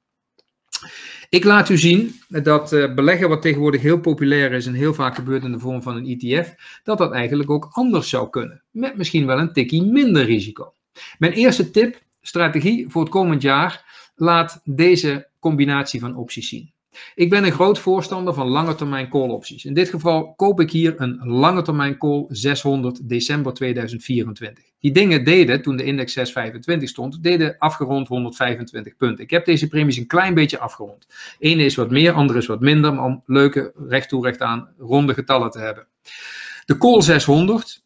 Ik laat u zien dat beleggen, wat tegenwoordig heel populair is en heel vaak gebeurt in de vorm van een ETF, dat eigenlijk ook anders zou kunnen. Met misschien wel een tikkie minder risico. Mijn eerste tip, strategie voor het komend jaar, laat deze combinatie van opties zien. Ik ben een groot voorstander van lange termijn call opties. In dit geval koop ik hier een lange termijn call 600 december 2024. Die dingen deden, toen de index 625 stond, deden afgerond 125 punten. Ik heb deze premies een klein beetje afgerond. Ene is wat meer, andere is wat minder, maar om leuke recht toe recht aan ronde getallen te hebben. De call 600,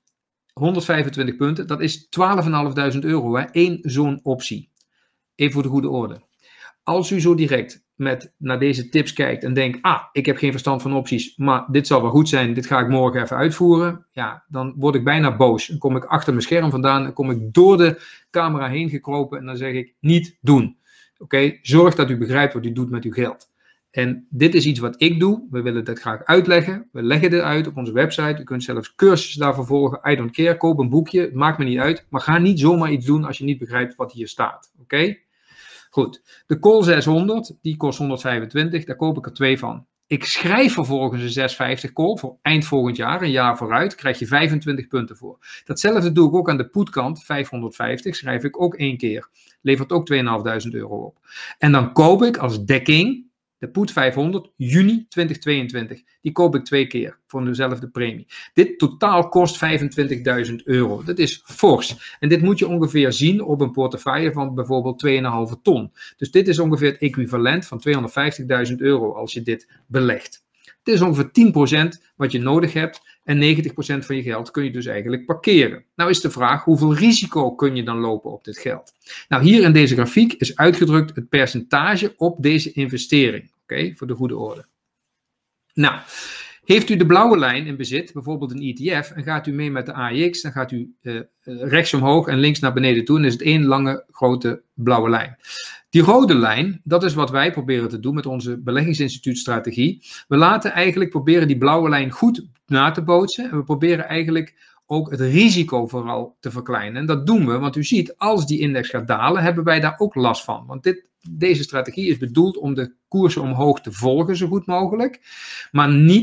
125 punten, dat is 12.500 euro, hè? Eén zo'n optie. Even voor de goede orde. Als u zo direct naar deze tips kijkt en denkt, ik heb geen verstand van opties, maar dit zal wel goed zijn, dit ga ik morgen even uitvoeren, ja, dan word ik bijna boos. Dan kom ik achter mijn scherm vandaan, dan kom ik door de camera heen gekropen en dan zeg ik, niet doen. Oké, zorg dat u begrijpt wat u doet met uw geld. En dit is iets wat ik doe, we willen dat graag uitleggen, we leggen dit uit op onze website, u kunt zelfs cursussen daarvoor volgen, I don't care, koop een boekje, het maakt me niet uit, maar ga niet zomaar iets doen als je niet begrijpt wat hier staat. Oké? Goed, de call 600, die kost 125, daar koop ik er 2 van. Ik schrijf vervolgens een 650 call voor eind volgend jaar, een jaar vooruit, krijg je 25 punten voor. Datzelfde doe ik ook aan de putkant, 550, schrijf ik ook 1 keer. Levert ook 2.500 euro op. En dan koop ik als dekking de put 500 juni 2022. Die koop ik 2 keer voor dezelfde premie. Dit totaal kost 25.000 euro. Dat is fors. En dit moet je ongeveer zien op een portefeuille van bijvoorbeeld 2,5 ton. Dus dit is ongeveer het equivalent van 250.000 euro als je dit belegt. Het is ongeveer 10% wat je nodig hebt en 90% van je geld kun je dus eigenlijk parkeren. Nou is de vraag, hoeveel risico kun je dan lopen op dit geld? Nou, hier in deze grafiek is uitgedrukt het percentage op deze investering. Oké, voor de goede orde. Nou, heeft u de blauwe lijn in bezit, bijvoorbeeld een ETF, en gaat u mee met de AEX, dan gaat u rechts omhoog en links naar beneden toe en is het één lange grote blauwe lijn. Die rode lijn, dat is wat wij proberen te doen met onze beleggingsinstituutstrategie. We laten eigenlijk proberen die blauwe lijn goed na te bootsen en we proberen eigenlijk ook het risico vooral te verkleinen. En dat doen we, want u ziet, als die index gaat dalen, hebben wij daar ook last van. Want deze strategie is bedoeld om de koersen omhoog te volgen zo goed mogelijk, maar niet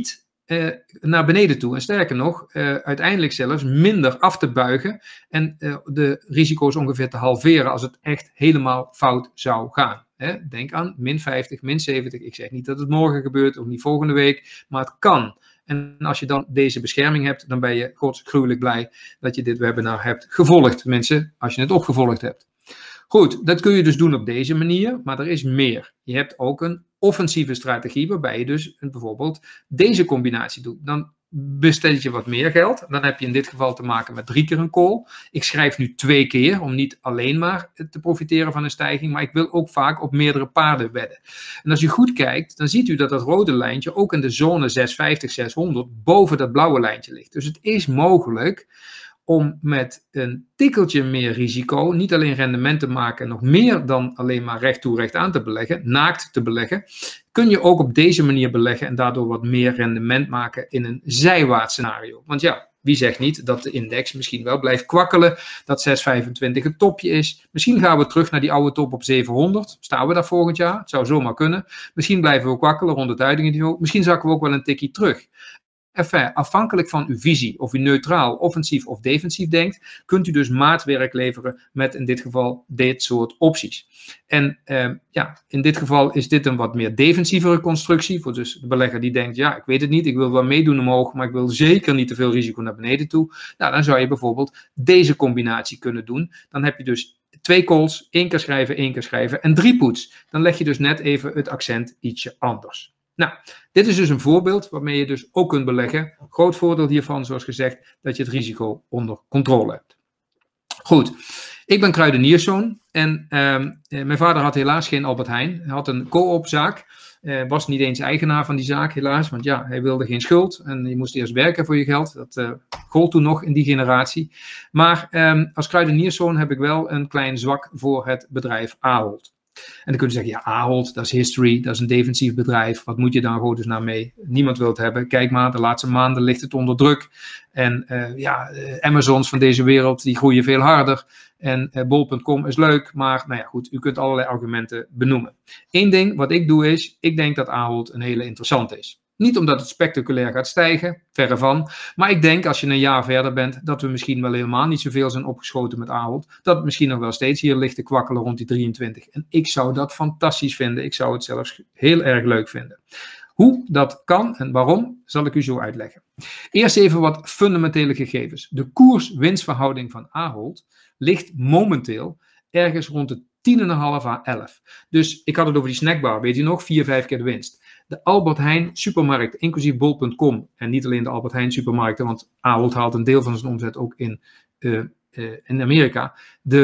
naar beneden toe. En sterker nog, uiteindelijk zelfs minder af te buigen en de risico's ongeveer te halveren als het echt helemaal fout zou gaan. Denk aan min 50, min 70. Ik zeg niet dat het morgen gebeurt, of niet volgende week, maar het kan. En als je dan deze bescherming hebt, dan ben je godsgruwelijk blij dat je dit webinar hebt gevolgd. Mensen, als je het opgevolgd hebt. Goed, dat kun je dus doen op deze manier, maar er is meer. Je hebt ook een offensieve strategie waarbij je dus bijvoorbeeld deze combinatie doet. Dan bestel je wat meer geld. Dan heb je in dit geval te maken met 3 keer een call. Ik schrijf nu 2 keer om niet alleen maar te profiteren van een stijging, maar ik wil ook vaak op meerdere paarden wedden. En als u goed kijkt, dan ziet u dat dat rode lijntje ook in de zone 650, 600 boven dat blauwe lijntje ligt. Dus het is mogelijk om met een tikkeltje meer risico niet alleen rendement te maken, nog meer dan alleen maar recht toe recht aan te beleggen, naakt te beleggen, kun je ook op deze manier beleggen en daardoor wat meer rendement maken in een zijwaarts scenario. Want ja, wie zegt niet dat de index misschien wel blijft kwakkelen, dat 625 het topje is. Misschien gaan we terug naar die oude top op 700. Staan we daar volgend jaar? Het zou zomaar kunnen. Misschien blijven we kwakkelen rond het huidige niveau. Misschien zakken we ook wel een tikje terug. Enfin, afhankelijk van uw visie, of u neutraal, offensief of defensief denkt, kunt u dus maatwerk leveren met in dit geval dit soort opties. En in dit geval is dit een wat meer defensievere constructie, voor dus de belegger die denkt, ja, ik weet het niet, ik wil wel meedoen omhoog, maar ik wil zeker niet te veel risico naar beneden toe. Nou, dan zou je bijvoorbeeld deze combinatie kunnen doen. Dan heb je dus 2 calls, 1 keer schrijven en 3 puts. Dan leg je dus net even het accent ietsje anders. Nou, dit is dus een voorbeeld waarmee je dus ook kunt beleggen. Groot voordeel hiervan, zoals gezegd, dat je het risico onder controle hebt. Goed, ik ben kruidenierszoon en mijn vader had helaas geen Albert Heijn. Hij had een co-opzaak, was niet eens eigenaar van die zaak helaas, want ja, hij wilde geen schuld en je moest eerst werken voor je geld. Dat gold toen nog in die generatie. Maar als kruidenierszoon heb ik wel een klein zwak voor het bedrijf Ahold. En dan kun je zeggen, ja, Ahold, dat is history, dat is een defensief bedrijf. Wat moet je daar gewoon dus naar mee? Niemand wil het hebben. Kijk maar, de laatste maanden ligt het onder druk. En Amazons van deze wereld, die groeien veel harder. En bol.com is leuk, maar nou ja, goed, u kunt allerlei argumenten benoemen. Eén ding wat ik doe is, ik denk dat Ahold een hele interessante is. Niet omdat het spectaculair gaat stijgen, verre van. Maar ik denk, als je een jaar verder bent, dat we misschien wel helemaal niet zoveel zijn opgeschoten met Ahold. Dat het misschien nog wel steeds hier ligt te kwakkelen rond die 23. En ik zou dat fantastisch vinden. Ik zou het zelfs heel erg leuk vinden. Hoe dat kan en waarom, zal ik u zo uitleggen. Eerst even wat fundamentele gegevens. De koers-winstverhouding van Ahold ligt momenteel ergens rond de 10,5 à 11. Dus ik had het over die snackbar, weet je nog? 4-5 keer de winst. De Albert Heijn supermarkt, inclusief bol.com, en niet alleen de Albert Heijn supermarkten, want Ahold haalt een deel van zijn omzet ook in Amerika.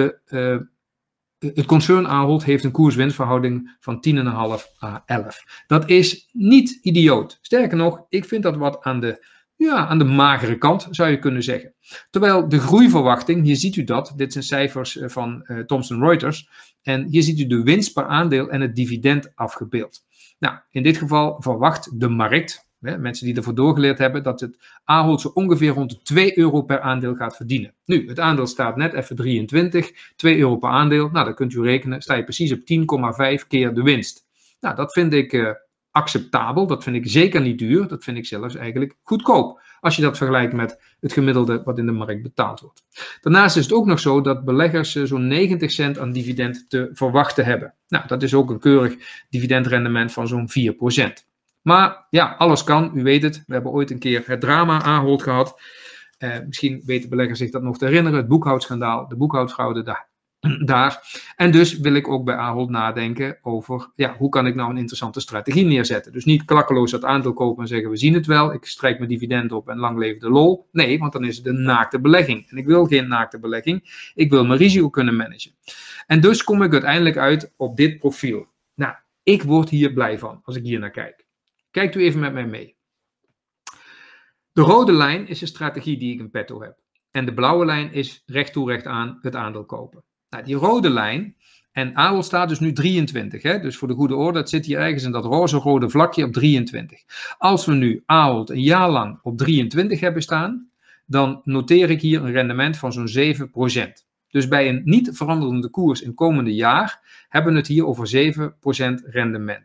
Het concern Ahold heeft een koers-winstverhouding van 10,5 à 11. Dat is niet idioot. Sterker nog, ik vind dat wat aan de magere kant, zou je kunnen zeggen. Terwijl de groeiverwachting, hier ziet u dat, dit zijn cijfers van Thomson Reuters, en hier ziet u de winst per aandeel en het dividend afgebeeld. Nou, in dit geval verwacht de markt, mensen die ervoor doorgeleerd hebben, dat het Ahold zo ongeveer rond de 2 euro per aandeel gaat verdienen. Nu, het aandeel staat net even 23, 2 euro per aandeel. Nou, dan kunt u rekenen, sta je precies op 10,5 keer de winst. Nou, dat vind ik acceptabel, dat vind ik zeker niet duur, dat vind ik zelfs eigenlijk goedkoop. Als je dat vergelijkt met het gemiddelde wat in de markt betaald wordt. Daarnaast is het ook nog zo dat beleggers zo'n 90 cent aan dividend te verwachten hebben. Nou, dat is ook een keurig dividendrendement van zo'n 4%. Maar ja, alles kan, u weet het. We hebben ooit een keer het drama Ahold gehad. Misschien weten beleggers zich dat nog te herinneren. Het boekhoudschandaal, de boekhoudfraude daar. En dus wil ik ook bij Ahold nadenken over, ja, hoe kan ik nou een interessante strategie neerzetten. Dus niet klakkeloos dat aandeel kopen en zeggen, we zien het wel, ik strijk mijn dividend op en lang leef de lol. Nee, want dan is het een naakte belegging. En ik wil geen naakte belegging, ik wil mijn risico kunnen managen. En dus kom ik uiteindelijk uit op dit profiel. Nou, ik word hier blij van als ik hier naar kijk. Kijkt u even met mij mee. De rode lijn is de strategie die ik in petto heb. En de blauwe lijn is recht toe recht aan het aandeel kopen. Nou, die rode lijn, en Ahold staat dus nu 23, hè? Dus voor de goede orde, het zit hier ergens in dat roze-rode vlakje op 23. Als we nu Ahold een jaar lang op 23 hebben staan, dan noteer ik hier een rendement van zo'n 7%. Dus bij een niet veranderende koers in het komende jaar hebben we het hier over 7% rendement.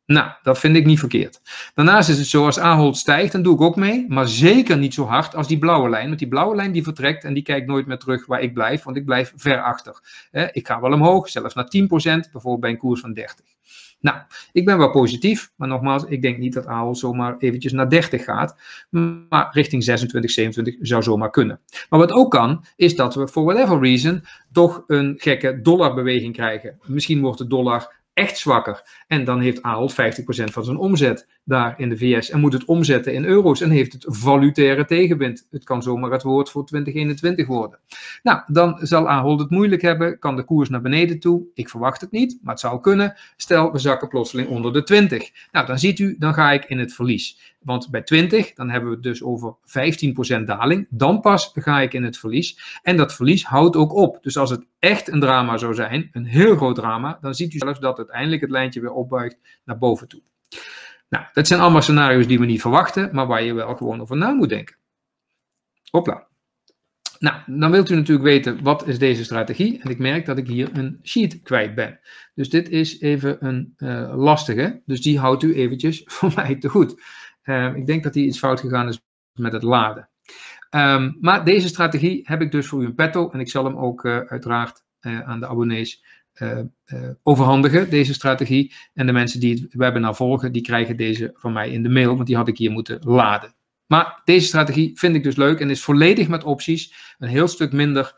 Nou, dat vind ik niet verkeerd. Daarnaast is het zo, als Ahold stijgt, dan doe ik ook mee. Maar zeker niet zo hard als die blauwe lijn. Want die blauwe lijn die vertrekt en die kijkt nooit meer terug waar ik blijf. Want ik blijf ver achter. Ik ga wel omhoog, zelfs naar 10%. Bijvoorbeeld bij een koers van 30. Nou, ik ben wel positief. Maar nogmaals, ik denk niet dat Ahold zomaar eventjes naar 30 gaat. Maar richting 26, 27 zou zomaar kunnen. Maar wat ook kan, is dat we for whatever reason toch een gekke dollarbeweging krijgen. Misschien wordt de dollar echt zwakker. En dan heeft Ahold 50% van zijn omzet daar in de VS en moet het omzetten in euro's en heeft het valutaire tegenwind. Het kan zomaar het woord voor 2021 worden. Nou, dan zal Ahold het moeilijk hebben, kan de koers naar beneden toe. Ik verwacht het niet, maar het zou kunnen. Stel, we zakken plotseling onder de 20. Nou, dan ziet u, dan ga ik in het verlies. Want bij 20, dan hebben we het dus over 15% daling. Dan pas ga ik in het verlies. En dat verlies houdt ook op. Dus als het echt een drama zou zijn, een heel groot drama, dan ziet u zelfs dat uiteindelijk het lijntje weer opbuigt naar boven toe. Nou, dat zijn allemaal scenario's die we niet verwachten, maar waar je wel gewoon over na moet denken. Hopla. Nou, dan wilt u natuurlijk weten, wat is deze strategie? En ik merk dat ik hier een sheet kwijt ben. Dus dit is even een lastige. Dus die houdt u eventjes voor mij te goed. Ik denk dat die iets fout gegaan is met het laden. Maar deze strategie heb ik dus voor u in petto. En ik zal hem ook uiteraard aan de abonnees overhandigen, deze strategie. En de mensen die het webinar volgen, die krijgen deze van mij in de mail. Want die had ik hier moeten laden. Maar deze strategie vind ik dus leuk en is volledig met opties. Een heel stuk minder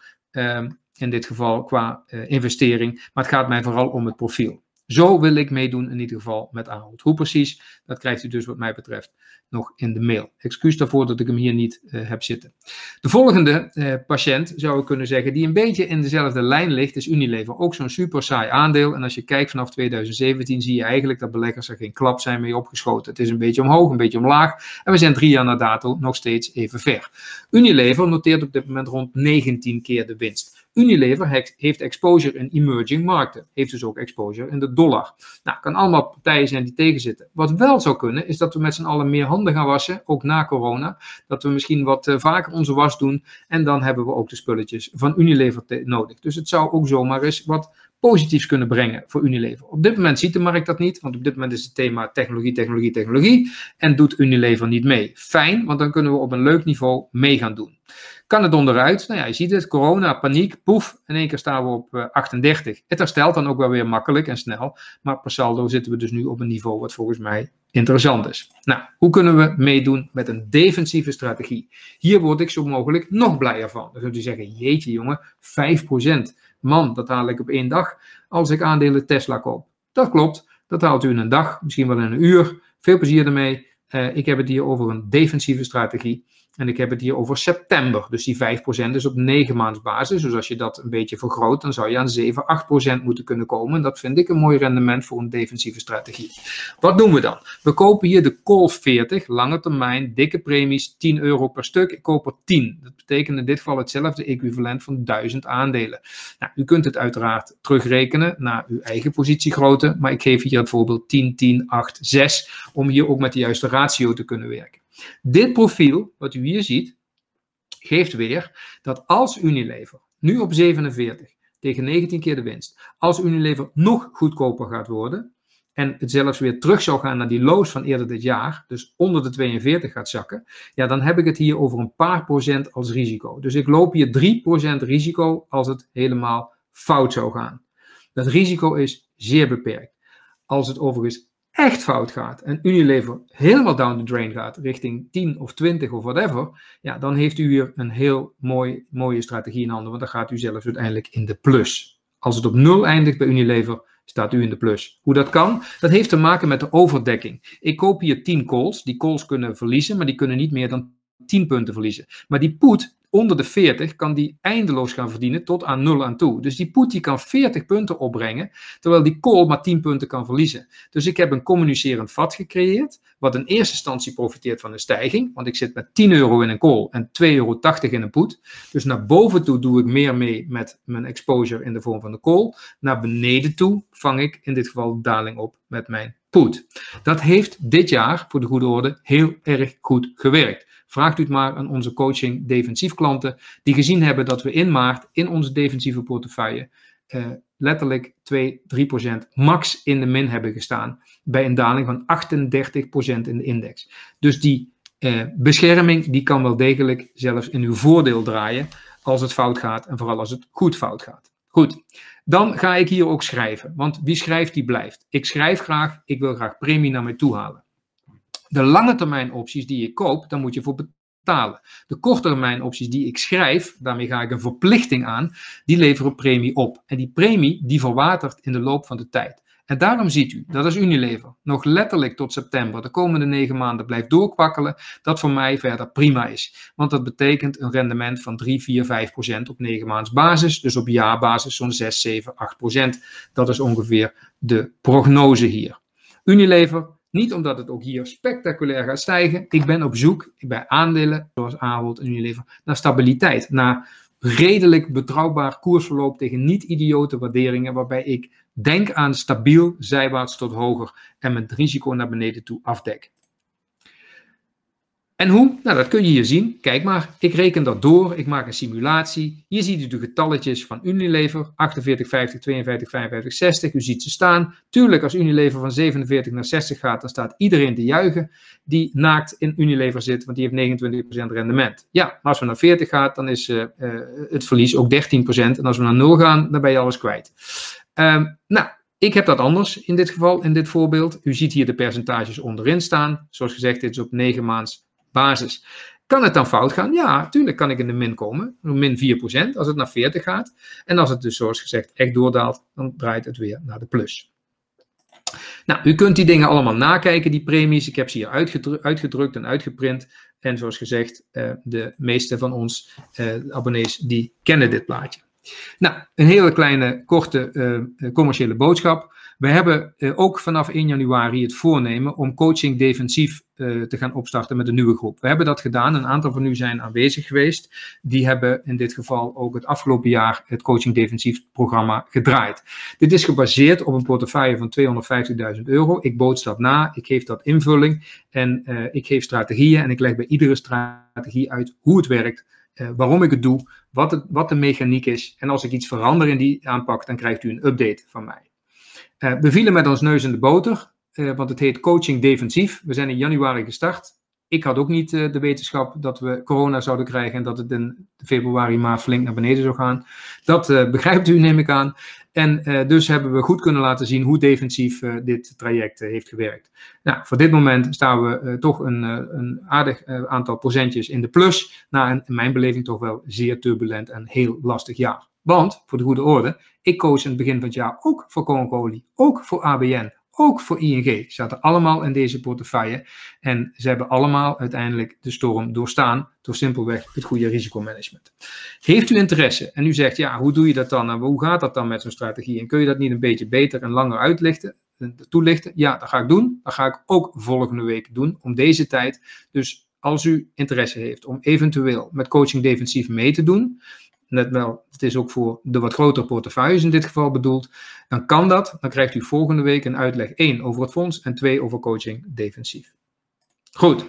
in dit geval qua investering. Maar het gaat mij vooral om het profiel. Zo wil ik meedoen in ieder geval met Ahold. Hoe precies, dat krijgt u dus wat mij betreft nog in de mail. Excuus daarvoor dat ik hem hier niet heb zitten. De volgende patiënt, zou ik kunnen zeggen, die een beetje in dezelfde lijn ligt, is Unilever. Ook zo'n super saai aandeel. En als je kijkt vanaf 2017, zie je eigenlijk dat beleggers er geen klap zijn mee opgeschoten. Het is een beetje omhoog, een beetje omlaag. En we zijn 3 jaar na dato nog steeds even ver. Unilever noteert op dit moment rond 19 keer de winst. Unilever heeft exposure in emerging markten. Heeft dus ook exposure in de dollar. Nou, kan allemaal partijen zijn die tegenzitten. Wat wel zou kunnen, is dat we met z'n allen meer handen gaan wassen, ook na corona. Dat we misschien wat vaker onze was doen. En dan hebben we ook de spulletjes van Unilever nodig. Dus het zou ook zomaar eens wat positiefs kunnen brengen voor Unilever. Op dit moment ziet de markt dat niet, want op dit moment is het thema technologie, technologie, technologie. En doet Unilever niet mee. Fijn, want dan kunnen we op een leuk niveau mee gaan doen. Kan het onderuit? Nou ja, je ziet het, corona, paniek, poef, in één keer staan we op 38. Het herstelt dan ook wel weer makkelijk en snel, maar per saldo zitten we dus nu op een niveau wat volgens mij interessant is. Nou, hoe kunnen we meedoen met een defensieve strategie? Hier word ik zo mogelijk nog blijer van. Dan zult u zeggen, jeetje jongen, 5%. Man, dat haal ik op 1 dag als ik aandelen Tesla koop. Dat klopt, dat haalt u in een dag, misschien wel in een uur. Veel plezier ermee. Ik heb het hier over een defensieve strategie. En ik heb het hier over september. Dus die 5% is op 9 maands basis. Dus als je dat een beetje vergroot, dan zou je aan 7-8% moeten kunnen komen. En dat vind ik een mooi rendement voor een defensieve strategie. Wat doen we dan? We kopen hier de Call 40, lange termijn, dikke premies, €10 per stuk. Ik koop er 10. Dat betekent in dit geval hetzelfde equivalent van 1000 aandelen. Nou, u kunt het uiteraard terugrekenen naar uw eigen positiegrootte. Maar ik geef hier het voorbeeld 10, 10, 8, 6. Om hier ook met de juiste ratio te kunnen werken. Dit profiel, wat u hier ziet, geeft weer dat als Unilever nu op 47 tegen 19 keer de winst, als Unilever nog goedkoper gaat worden en het zelfs weer terug zou gaan naar die lows van eerder dit jaar, dus onder de 42 gaat zakken, ja, dan heb ik het hier over een paar procent als risico. Dus ik loop hier 3% risico als het helemaal fout zou gaan. Dat risico is zeer beperkt. Als het overigens echt fout gaat en Unilever helemaal down the drain gaat richting 10 of 20 of whatever, ja, dan heeft u hier een heel mooie strategie in handen, want dan gaat u zelfs uiteindelijk in de plus. Als het op 0 eindigt bij Unilever, staat u in de plus. Hoe dat kan? Dat heeft te maken met de overdekking. Ik koop hier 10 calls. Die calls kunnen verliezen, maar die kunnen niet meer dan 10 punten verliezen. Maar die put onder de 40 kan die eindeloos gaan verdienen tot aan 0 aan toe. Dus die put die kan 40 punten opbrengen, terwijl die call maar 10 punten kan verliezen. Dus ik heb een communicerend vat gecreëerd, wat in eerste instantie profiteert van een stijging, want ik zit met €10 in een call en €2,80 in een put. Dus naar boven toe doe ik meer mee met mijn exposure in de vorm van de call. Naar beneden toe vang ik in dit geval daling op met mijn put. Dat heeft dit jaar, voor de goede orde, heel erg goed gewerkt. Vraagt u het maar aan onze coaching defensief klanten die gezien hebben dat we in maart in onze defensieve portefeuille letterlijk 2-3% max in de min hebben gestaan bij een daling van 38% in de index. Dus die bescherming die kan wel degelijk zelfs in uw voordeel draaien als het fout gaat en vooral als het goed fout gaat. Goed, dan ga ik hier ook schrijven, want wie schrijft die blijft. Ik schrijf graag, ik wil graag premie naar mij toe halen. De lange termijn opties die ik koop, daar moet je voor betalen. De korte termijn opties die ik schrijf, daarmee ga ik een verplichting aan, die leveren premie op. En die premie die verwatert in de loop van de tijd. En daarom ziet u, dat is Unilever, nog letterlijk tot september, de komende 9 maanden blijft doorkwakkelen, dat voor mij verder prima is. Want dat betekent een rendement van 3, 4, 5% op 9 maands basis, dus op jaarbasis zo'n 6, 7, 8%. Dat is ongeveer de prognose hier. Unilever, niet omdat het ook hier spectaculair gaat stijgen, ik ben op zoek bij aandelen, zoals Ahold en Unilever, naar stabiliteit, naar redelijk betrouwbaar koersverloop tegen niet-idiote waarderingen, waarbij ik denk aan stabiel zijwaarts tot hoger en met risico naar beneden toe afdek. En hoe? Nou, dat kun je hier zien. Kijk maar, ik reken dat door, ik maak een simulatie. Hier ziet u de getalletjes van Unilever, 48, 50, 52, 55, 60. U ziet ze staan. Tuurlijk, als Unilever van 47 naar 60 gaat, dan staat iedereen te juichen die naakt in Unilever zit, want die heeft 29% rendement. Ja, maar als we naar 40 gaat, dan is het verlies ook 13%. En als we naar 0 gaan, dan ben je alles kwijt. Nou, ik heb dat anders in dit geval, in dit voorbeeld. U ziet hier de percentages onderin staan. Zoals gezegd, dit is op 9 maands basis. Kan het dan fout gaan? Ja, natuurlijk kan ik in de min komen. Min 4% als het naar 40 gaat. En als het dus zoals gezegd echt doordaalt, dan draait het weer naar de plus. Nou, u kunt die dingen allemaal nakijken, die premies. Ik heb ze hier uitgedrukt en uitgeprint. En zoals gezegd, de meeste van ons abonnees die kennen dit plaatje. Nou, een hele kleine, korte commerciële boodschap. We hebben ook vanaf 1 januari het voornemen om coaching defensief te gaan opstarten met een nieuwe groep. We hebben dat gedaan, een aantal van u zijn aanwezig geweest. Die hebben in dit geval ook het afgelopen jaar het coaching defensief programma gedraaid. Dit is gebaseerd op een portefeuille van €250.000. Ik boots dat na, ik geef dat invulling en ik geef strategieën en ik leg bij iedere strategie uit hoe het werkt. Waarom ik het doe, wat de mechaniek is. En als ik iets verander in die aanpak, dan krijgt u een update van mij. We vielen met ons neus in de boter, want het heet coaching defensief. We zijn in januari gestart. Ik had ook niet de wetenschap dat we corona zouden krijgen en dat het in februari, maart flink naar beneden zou gaan. Dat begrijpt u, neem ik aan. En dus hebben we goed kunnen laten zien hoe defensief dit traject heeft gewerkt. Nou, voor dit moment staan we toch een aardig aantal procentjes in de plus. Na in mijn beleving toch wel zeer turbulent en heel lastig jaar. Want, voor de goede orde, ik koos in het begin van het jaar ook voor Coca-Cola, ook voor ABN, ook voor ING. Ze zaten allemaal in deze portefeuille en ze hebben allemaal uiteindelijk de storm doorstaan door simpelweg het goede risicomanagement. Heeft u interesse en u zegt, ja, hoe doe je dat dan en hoe gaat dat dan met zo'n strategie en kun je dat niet een beetje beter en langer toelichten? Ja, dat ga ik doen. Dat ga ik ook volgende week doen om deze tijd. Dus als u interesse heeft om eventueel met coaching defensief mee te doen, net wel, het is ook voor de wat grotere portefeuilles in dit geval bedoeld, dan kan dat. Dan krijgt u volgende week een uitleg 1 over het fonds en 2 over coaching defensief. Goed,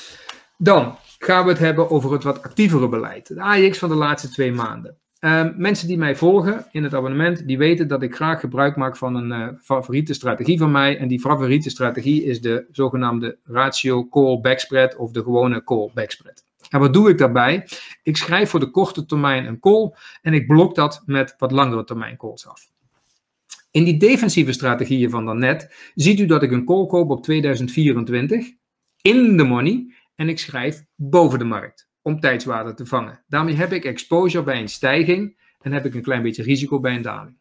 dan gaan we het hebben over het wat actievere beleid. De AEX van de laatste 2 maanden. Mensen die mij volgen in het abonnement, die weten dat ik graag gebruik maak van een favoriete strategie van mij. En die favoriete strategie is de zogenaamde ratio call backspread of de gewone call backspread. En wat doe ik daarbij? Ik schrijf voor de korte termijn een call en ik blok dat met wat langere termijn calls af. In die defensieve strategieën van daarnet ziet u dat ik een call koop op 2024 in de money en ik schrijf boven de markt om tijdswaarde te vangen. Daarmee heb ik exposure bij een stijging en heb ik een klein beetje risico bij een daling.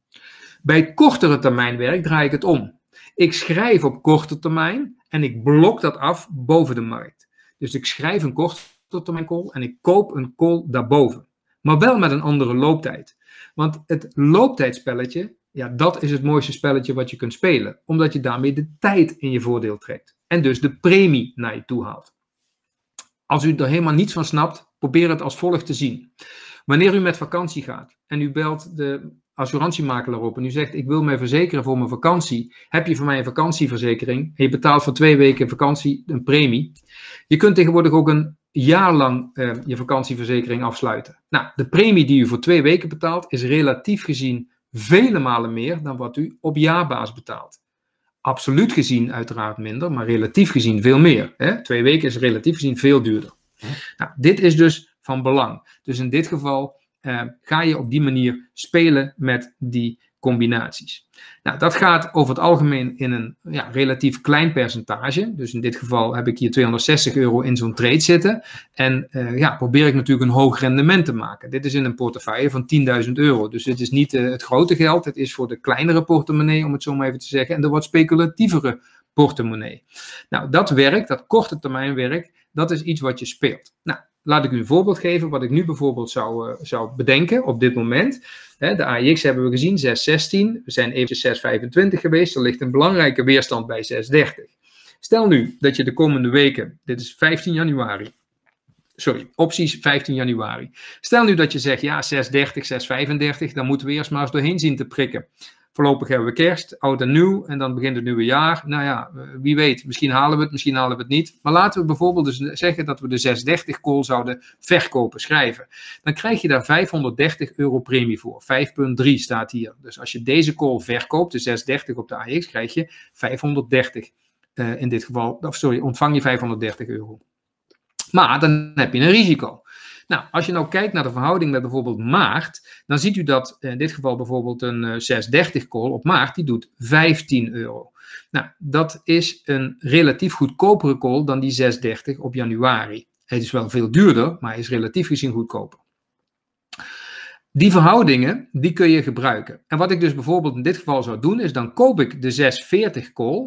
Bij kortere termijn werk draai ik het om. Ik schrijf op korte termijn en ik blok dat af boven de markt. Dus ik schrijf een korte termijn call en ik koop een call daarboven. Maar wel met een andere looptijd. Want het looptijdspelletje, ja, dat is het mooiste spelletje wat je kunt spelen. Omdat je daarmee de tijd in je voordeel trekt. En dus de premie naar je toe haalt. Als u er helemaal niets van snapt, probeer het als volgt te zien. Wanneer u met vakantie gaat en u belt de assurantiemakelaar op en u zegt, ik wil mij verzekeren voor mijn vakantie. Heb je voor mij een vakantieverzekering en je betaalt voor 2 weken vakantie een premie. Je kunt tegenwoordig ook een jaar lang je vakantieverzekering afsluiten. Nou, de premie die u voor 2 weken betaalt is relatief gezien vele malen meer dan wat u op jaarbasis betaalt. Absoluut gezien uiteraard minder, maar relatief gezien veel meer. Hè? 2 weken is relatief gezien veel duurder. Nou, dit is dus van belang. Dus in dit geval ga je op die manier spelen met die combinaties. Nou, dat gaat over het algemeen in een relatief klein percentage. Dus in dit geval heb ik hier €260 in zo'n trade zitten. En probeer ik natuurlijk een hoog rendement te maken. Dit is in een portefeuille van €10.000. Dus dit is niet het grote geld. Het is voor de kleinere portemonnee, om het zo maar even te zeggen. En de wat speculatievere portemonnee. Nou, dat werk, dat korte termijn werk, dat is iets wat je speelt. Nou, laat ik u een voorbeeld geven wat ik nu bijvoorbeeld zou bedenken op dit moment. De AEX hebben we gezien, 6,16. We zijn eventjes 6,25 geweest. Er ligt een belangrijke weerstand bij 6,30. Stel nu dat je de komende weken, dit is 15 januari. Sorry, opties 15 januari. Stel nu dat je zegt, ja, 6,30, 6,35, dan moeten we eerst maar eens doorheen zien te prikken. Voorlopig hebben we kerst, oud en nieuw, en dan begint het nieuwe jaar. Nou ja, wie weet, misschien halen we het, misschien halen we het niet. Maar laten we bijvoorbeeld dus zeggen dat we de 630 call zouden verkopen, schrijven. Dan krijg je daar €530 premie voor. 5,3 staat hier. Dus als je deze call verkoopt, de 630 op de AEX, krijg je 530 in dit geval. Ontvang je €530. Maar dan heb je een risico. Nou, als je nou kijkt naar de verhouding met bijvoorbeeld maart, dan ziet u dat in dit geval bijvoorbeeld een 630 call op maart, die doet €15. Nou, dat is een relatief goedkopere call dan die 630 op januari. Het is wel veel duurder, maar hij is relatief gezien goedkoper. Die verhoudingen, die kun je gebruiken. En wat ik dus bijvoorbeeld in dit geval zou doen, is dan koop ik de 640 call,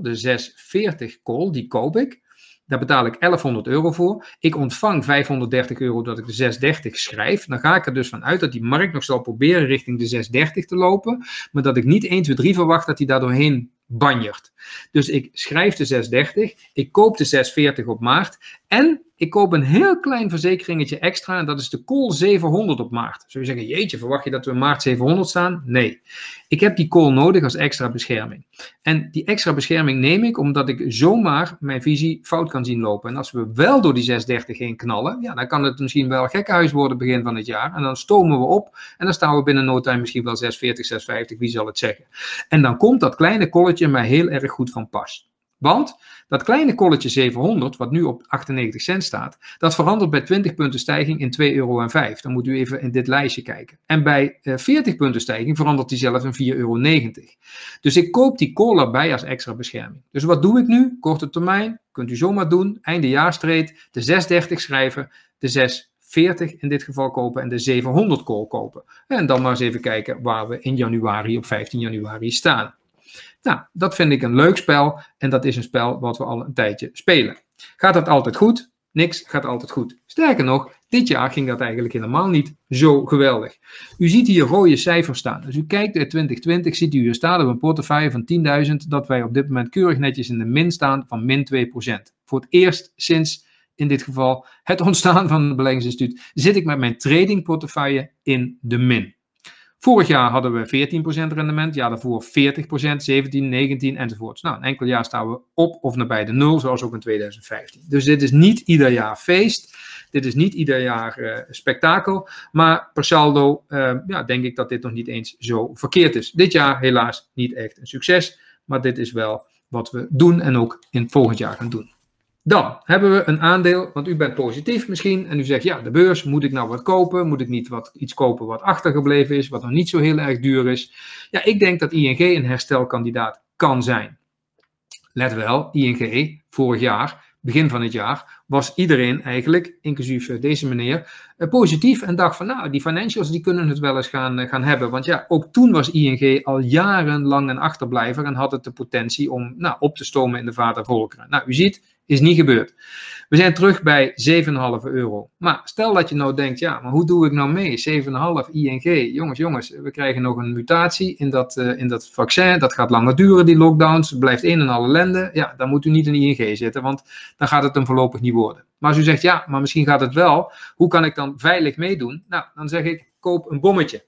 die koop ik. Daar betaal ik €1100 voor. Ik ontvang €530 dat ik de 630 schrijf. Dan ga ik er dus vanuit dat die markt nog zal proberen richting de 630 te lopen. Maar dat ik niet 1, 2, 3 verwacht dat hij daar doorheen banjert. Dus ik schrijf de 630. Ik koop de 640 op maart. En ik koop een heel klein verzekeringetje extra. En dat is de call 700 op maart. Zul je zeggen, jeetje, verwacht je dat we in maart 700 staan? Nee. Ik heb die call nodig als extra bescherming. En die extra bescherming neem ik omdat ik zomaar mijn visie fout kan zien lopen. En als we wel door die 630 heen knallen, ja, dan kan het misschien wel gekkenhuis worden begin van het jaar. En dan stomen we op en dan staan we binnen no time misschien wel 640, 650, wie zal het zeggen. En dan komt dat kleine calletje mij heel erg goed van pas. Want dat kleine calletje 700, wat nu op 98 cent staat, dat verandert bij 20 punten stijging in €2,05. Dan moet u even in dit lijstje kijken. En bij 40 punten stijging verandert die zelf in €4,90. Dus ik koop die call erbij als extra bescherming. Dus wat doe ik nu? Korte termijn, kunt u zomaar doen. Eindejaarstrade, de 630 schrijven, de 640 in dit geval kopen en de 700 call kopen. En dan maar eens even kijken waar we in januari, op 15 januari staan. Nou, dat vind ik een leuk spel en dat is een spel wat we al een tijdje spelen. Gaat dat altijd goed? Niks gaat altijd goed. Sterker nog, dit jaar ging dat eigenlijk helemaal niet zo geweldig. U ziet hier rode cijfers staan. Dus u kijkt uit 2020, ziet u hier staan op een portefeuille van 10.000 dat wij op dit moment keurig netjes in de min staan van min 2%. Voor het eerst sinds in dit geval het ontstaan van het beleggingsinstituut zit ik met mijn tradingportefeuille in de min. Vorig jaar hadden we 14% rendement, jaar daarvoor 40%, 17, 19 enzovoort. Nou, een enkel jaar staan we op of nabij de 0, zoals ook in 2015. Dus dit is niet ieder jaar feest, dit is niet ieder jaar spektakel, maar per saldo denk ik dat dit nog niet eens zo verkeerd is. Dit jaar helaas niet echt een succes, maar dit is wel wat we doen en ook in het volgend jaar gaan doen. Dan hebben we een aandeel, want u bent positief misschien en u zegt ja, de beurs, moet ik nou wat kopen? Moet ik niet iets kopen wat achtergebleven is, wat nog niet zo heel erg duur is? Ja, ik denk dat ING een herstelkandidaat kan zijn. Let wel, ING vorig jaar, begin van het jaar, was iedereen eigenlijk, inclusief deze meneer, positief en dacht van nou, die financials die kunnen het wel eens gaan hebben. Want ja, ook toen was ING al jarenlang een achterblijver en had het de potentie om op te stomen in de vaart der volkeren. Nou, u ziet, is niet gebeurd. We zijn terug bij €7,5. Maar stel dat je nou denkt, ja, maar hoe doe ik nou mee? 7,5 ING. Jongens, we krijgen nog een mutatie in dat vaccin. Dat gaat langer duren, die lockdowns. Het blijft een en al ellende. Ja, dan moet u niet in ING zitten, want dan gaat het hem voorlopig niet worden. Maar als u zegt, ja, maar misschien gaat het wel. Hoe kan ik dan veilig meedoen? Nou, dan zeg ik, koop een bommetje.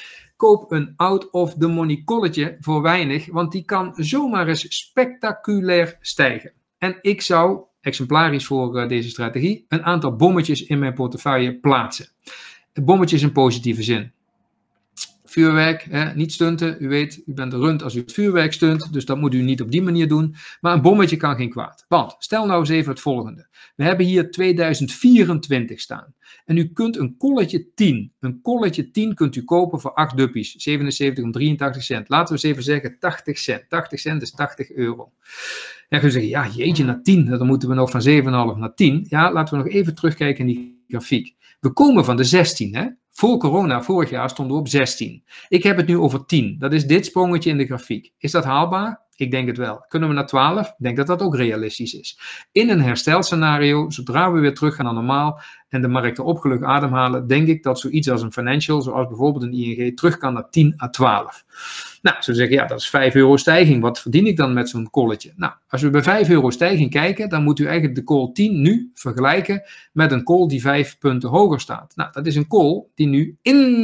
Koop een out-of-the-money calletje voor weinig, want die kan zomaar eens spectaculair stijgen. En ik zou, exemplarisch voor deze strategie, een aantal bommetjes in mijn portefeuille plaatsen. Bommetjes in positieve zin. vuurwerk, niet stunten. U weet, u bent de rund als u het vuurwerk stunt, dus dat moet u niet op die manier doen. Maar een bommetje kan geen kwaad. Want, stel nou eens even het volgende. We hebben hier 2024 staan. En u kunt een kolletje 10 kunt u kopen voor 8 duppies. 77 om 83 cent. Laten we eens even zeggen 80 cent. 80 cent is 80 euro. En dan kun je zeggen, ja jeetje, naar 10. Dan moeten we nog van 7,5 naar 10. Ja, laten we nog even terugkijken in die grafiek. We komen van de 16, hè. Voor corona, vorig jaar, stonden we op 16. Ik heb het nu over 10. Dat is dit sprongetje in de grafiek. Is dat haalbaar? Ik denk het wel. Kunnen we naar 12? Ik denk dat dat ook realistisch is. In een herstelscenario, zodra we weer terug gaan naar normaal en de markten opgelucht ademhalen, denk ik dat zoiets als een financial, zoals bijvoorbeeld een ING, terug kan naar 10 à 12. Nou, zo zeggen, ja, dat is 5 euro stijging. Wat verdien ik dan met zo'n calletje? Nou, als we bij 5 euro stijging kijken, dan moet u eigenlijk de call 10 nu vergelijken met een call die 5 punten hoger staat. Nou, dat is een call die nu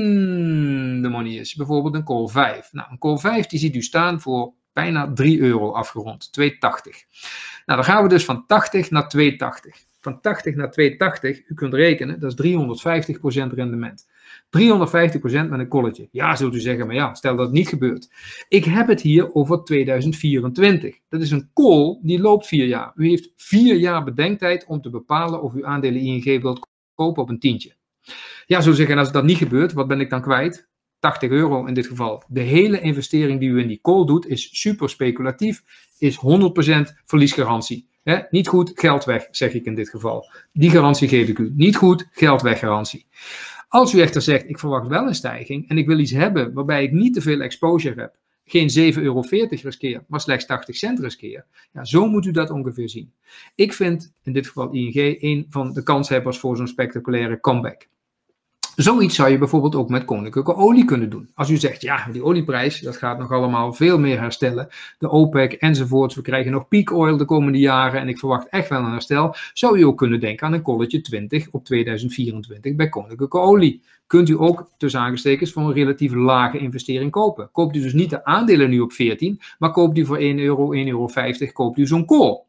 in de money is. Bijvoorbeeld een call 5. Nou, een call 5 die ziet u staan voor bijna 3 euro afgerond, 2,80. Nou, dan gaan we dus van 80 naar 2,80. Van 80 naar 2,80, u kunt rekenen, dat is 350% rendement. 350% met een calletje. Ja, zult u zeggen, maar ja, stel dat het niet gebeurt. Ik heb het hier over 2024. Dat is een call die loopt 4 jaar. U heeft 4 jaar bedenktijd om te bepalen of u aandelen ING wilt kopen op een tientje. Ja, zult u zeggen, als dat niet gebeurt, wat ben ik dan kwijt? 80 euro in dit geval. De hele investering die u in die call doet is super speculatief, is 100% verliesgarantie. Niet goed, geld weg, zeg ik in dit geval. Die garantie geef ik u. Niet goed, geld weg garantie. Als u echter zegt, ik verwacht wel een stijging en ik wil iets hebben waarbij ik niet te veel exposure heb, geen 7,40 euro riskeer, maar slechts 80 cent riskeer. Ja, zo moet u dat ongeveer zien. Ik vind in dit geval ING een van de kanshebbers voor zo'n spectaculaire comeback. Zoiets zou je bijvoorbeeld ook met koninklijke olie kunnen doen. Als u zegt, ja, die olieprijs, dat gaat nog allemaal veel meer herstellen. De OPEC enzovoorts, we krijgen nog peak oil de komende jaren en ik verwacht echt wel een herstel. Zou u ook kunnen denken aan een kolletje 20 op 2024 bij koninklijke olie. Kunt u ook, tussen aangestekens, voor een relatief lage investering kopen. Koopt u dus niet de aandelen nu op 14, maar koopt u voor 1 euro, 1,50 euro, koopt u zo'n call.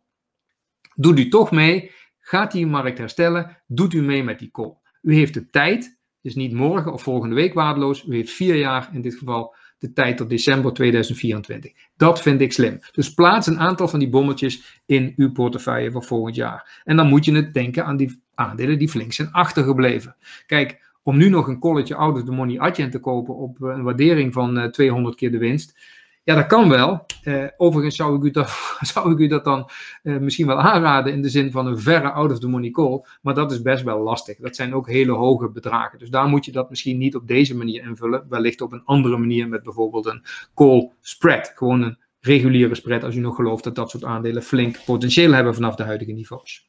Doet u toch mee, gaat die markt herstellen, doet u mee met die call. U heeft de tijd. Dus niet morgen of volgende week waardeloos. U heeft 4 jaar in dit geval de tijd tot december 2024. Dat vind ik slim. Dus plaats een aantal van die bommetjes in uw portefeuille voor volgend jaar. En dan moet je het denken aan die aandelen die flink zijn achtergebleven. Kijk, om nu nog een calletje out of the money Adyen te kopen op een waardering van 200 keer de winst. Ja, dat kan wel. Overigens zou ik u dat dan misschien wel aanraden in de zin van een verre out-of-the-money call. Maar dat is best wel lastig. Dat zijn ook hele hoge bedragen. Dus daar moet je dat misschien niet op deze manier invullen. Wellicht op een andere manier met bijvoorbeeld een call spread. Gewoon een reguliere spread als u nog gelooft dat dat soort aandelen flink potentieel hebben vanaf de huidige niveaus.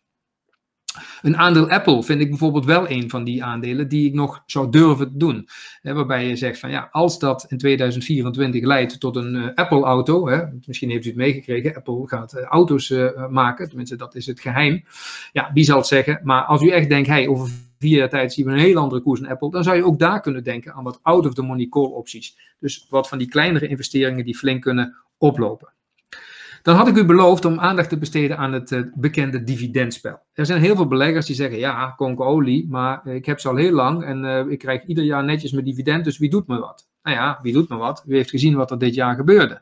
Een aandeel Apple vind ik bijvoorbeeld wel een van die aandelen die ik nog zou durven te doen. Waarbij je zegt van ja, als dat in 2024 leidt tot een Apple-auto, misschien heeft u het meegekregen, Apple gaat auto's maken, tenminste dat is het geheim. Ja, wie zal het zeggen? Maar als u echt denkt, hey, over 4 jaar tijd zien we een heel andere koers in Apple, dan zou je ook daar kunnen denken aan wat out-of-the-money call opties. Dus wat van die kleinere investeringen die flink kunnen oplopen. Dan had ik u beloofd om aandacht te besteden aan het bekende dividendspel. Er zijn heel veel beleggers die zeggen, ja, olie, maar ik heb ze al heel lang en ik krijg ieder jaar netjes mijn dividend, dus wie doet me wat? Nou ja, wie doet me wat? U heeft gezien wat er dit jaar gebeurde.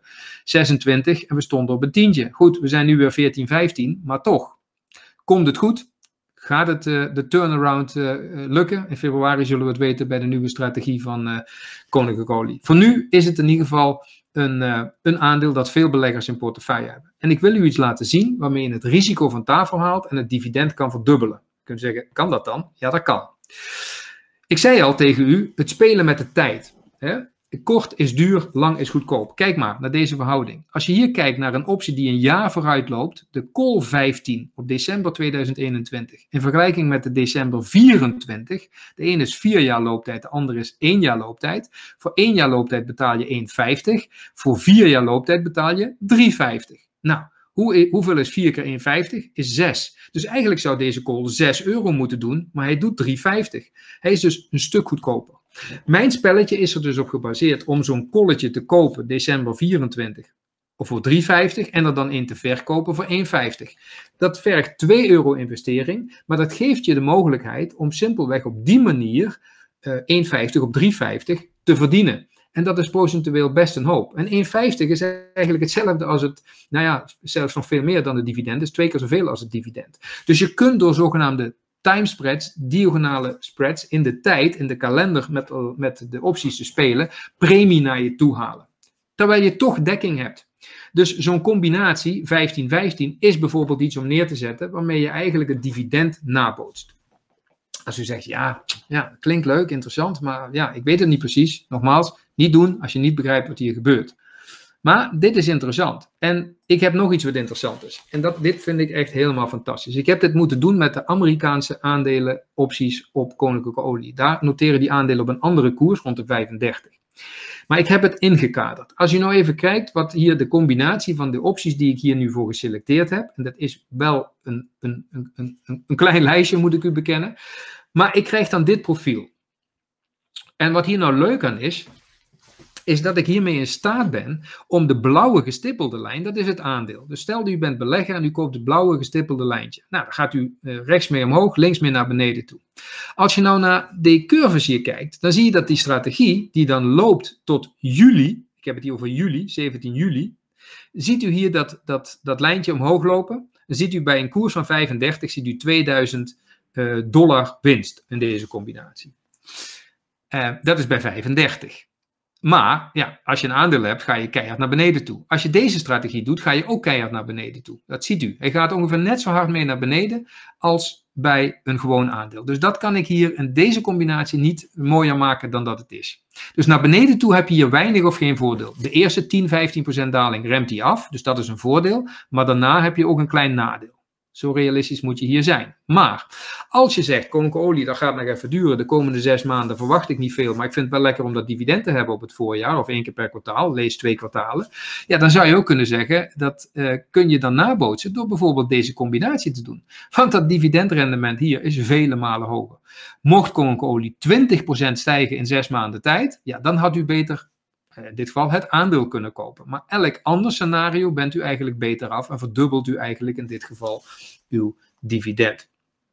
26 en we stonden op een tientje. Goed, we zijn nu weer 14, 15, maar toch. Komt het goed? Gaat het de turnaround lukken? In februari zullen we het weten bij de nieuwe strategie van Koninklijke Olie. Voor nu is het in ieder geval een aandeel dat veel beleggers in portefeuille hebben. En ik wil u iets laten zien waarmee je het risico van tafel haalt en het dividend kan verdubbelen. Je kunt zeggen, kan dat dan? Ja, dat kan. Ik zei al tegen u, het spelen met de tijd. Kort is duur, lang is goedkoop. Kijk maar naar deze verhouding. Als je hier kijkt naar een optie die een jaar vooruit loopt, de call 15 op december 2021, in vergelijking met de december 24, de ene is 4 jaar looptijd, de andere is 1 jaar looptijd. Voor 1 jaar looptijd betaal je 1,50, voor 4 jaar looptijd betaal je 3,50. Nou, hoeveel is 4 keer 1,50? Is 6. Dus eigenlijk zou deze call 6 euro moeten doen, maar hij doet 3,50. Hij is dus een stuk goedkoper. Mijn spelletje is er dus op gebaseerd om zo'n calletje te kopen, december 24, of voor 3,50 en er dan in te verkopen voor 1,50. Dat vergt 2 euro investering, maar dat geeft je de mogelijkheid om simpelweg op die manier 1,50 op 3,50 te verdienen. En dat is procentueel best een hoop. En 1,50 is eigenlijk hetzelfde als het, nou ja, zelfs nog veel meer dan het dividend. Dus 2 keer zoveel als het dividend. Dus je kunt door zogenaamde timespreads, diagonale spreads, in de tijd, in de kalender met de opties te spelen, premie naar je toe halen. Terwijl je toch dekking hebt. Dus zo'n combinatie 15-15 is bijvoorbeeld iets om neer te zetten waarmee je eigenlijk het dividend nabootst. Als u zegt, ja, klinkt leuk, interessant, maar ja, ik weet het niet precies. Nogmaals, niet doen als je niet begrijpt wat hier gebeurt. Maar dit is interessant. En ik heb nog iets wat interessant is. En dit vind ik echt helemaal fantastisch. Ik heb dit moeten doen met de Amerikaanse aandelenopties op koninklijke olie. Daar noteren die aandelen op een andere koers, rond de 35. Maar ik heb het ingekaderd. Als je nou even kijkt wat hier de combinatie van de opties die ik hier nu voor geselecteerd heb. En dat is wel een klein lijstje, moet ik u bekennen. Maar ik krijg dan dit profiel. En wat hier nou leuk aan is dat ik hiermee in staat ben om de blauwe gestippelde lijn, dat is het aandeel. Dus stel dat u bent belegger en u koopt het blauwe gestippelde lijntje. Nou, dan gaat u rechts mee omhoog, links mee naar beneden toe. Als je nou naar de curves hier kijkt, dan zie je dat die strategie die dan loopt tot juli, ik heb het hier over juli, 17 juli, ziet u hier dat lijntje omhoog lopen. Dan ziet u bij een koers van 35, ziet u $2000 winst in deze combinatie. Dat is bij 35. Maar ja, als je een aandeel hebt, ga je keihard naar beneden toe. Als je deze strategie doet, ga je ook keihard naar beneden toe. Dat ziet u. Hij gaat ongeveer net zo hard mee naar beneden als bij een gewoon aandeel. Dus dat kan ik hier in deze combinatie niet mooier maken dan dat het is. Dus naar beneden toe heb je hier weinig of geen voordeel. De eerste 10-15% daling remt hij af, dus dat is een voordeel. Maar daarna heb je ook een klein nadeel. Zo realistisch moet je hier zijn. Maar als je zegt, koninklijke olie, dat gaat nog even duren. De komende 6 maanden verwacht ik niet veel. Maar ik vind het wel lekker om dat dividend te hebben op het voorjaar. Of 1 keer per kwartaal. Lees 2 kwartalen. Ja, dan zou je ook kunnen zeggen, dat kun je dan nabootsen door bijvoorbeeld deze combinatie te doen. Want dat dividendrendement hier is vele malen hoger. Mocht koninklijke olie 20% stijgen in 6 maanden tijd. Ja, dan had u beter in dit geval het aandeel kunnen kopen. Maar elk ander scenario bent u eigenlijk beter af en verdubbelt u eigenlijk in dit geval uw dividend.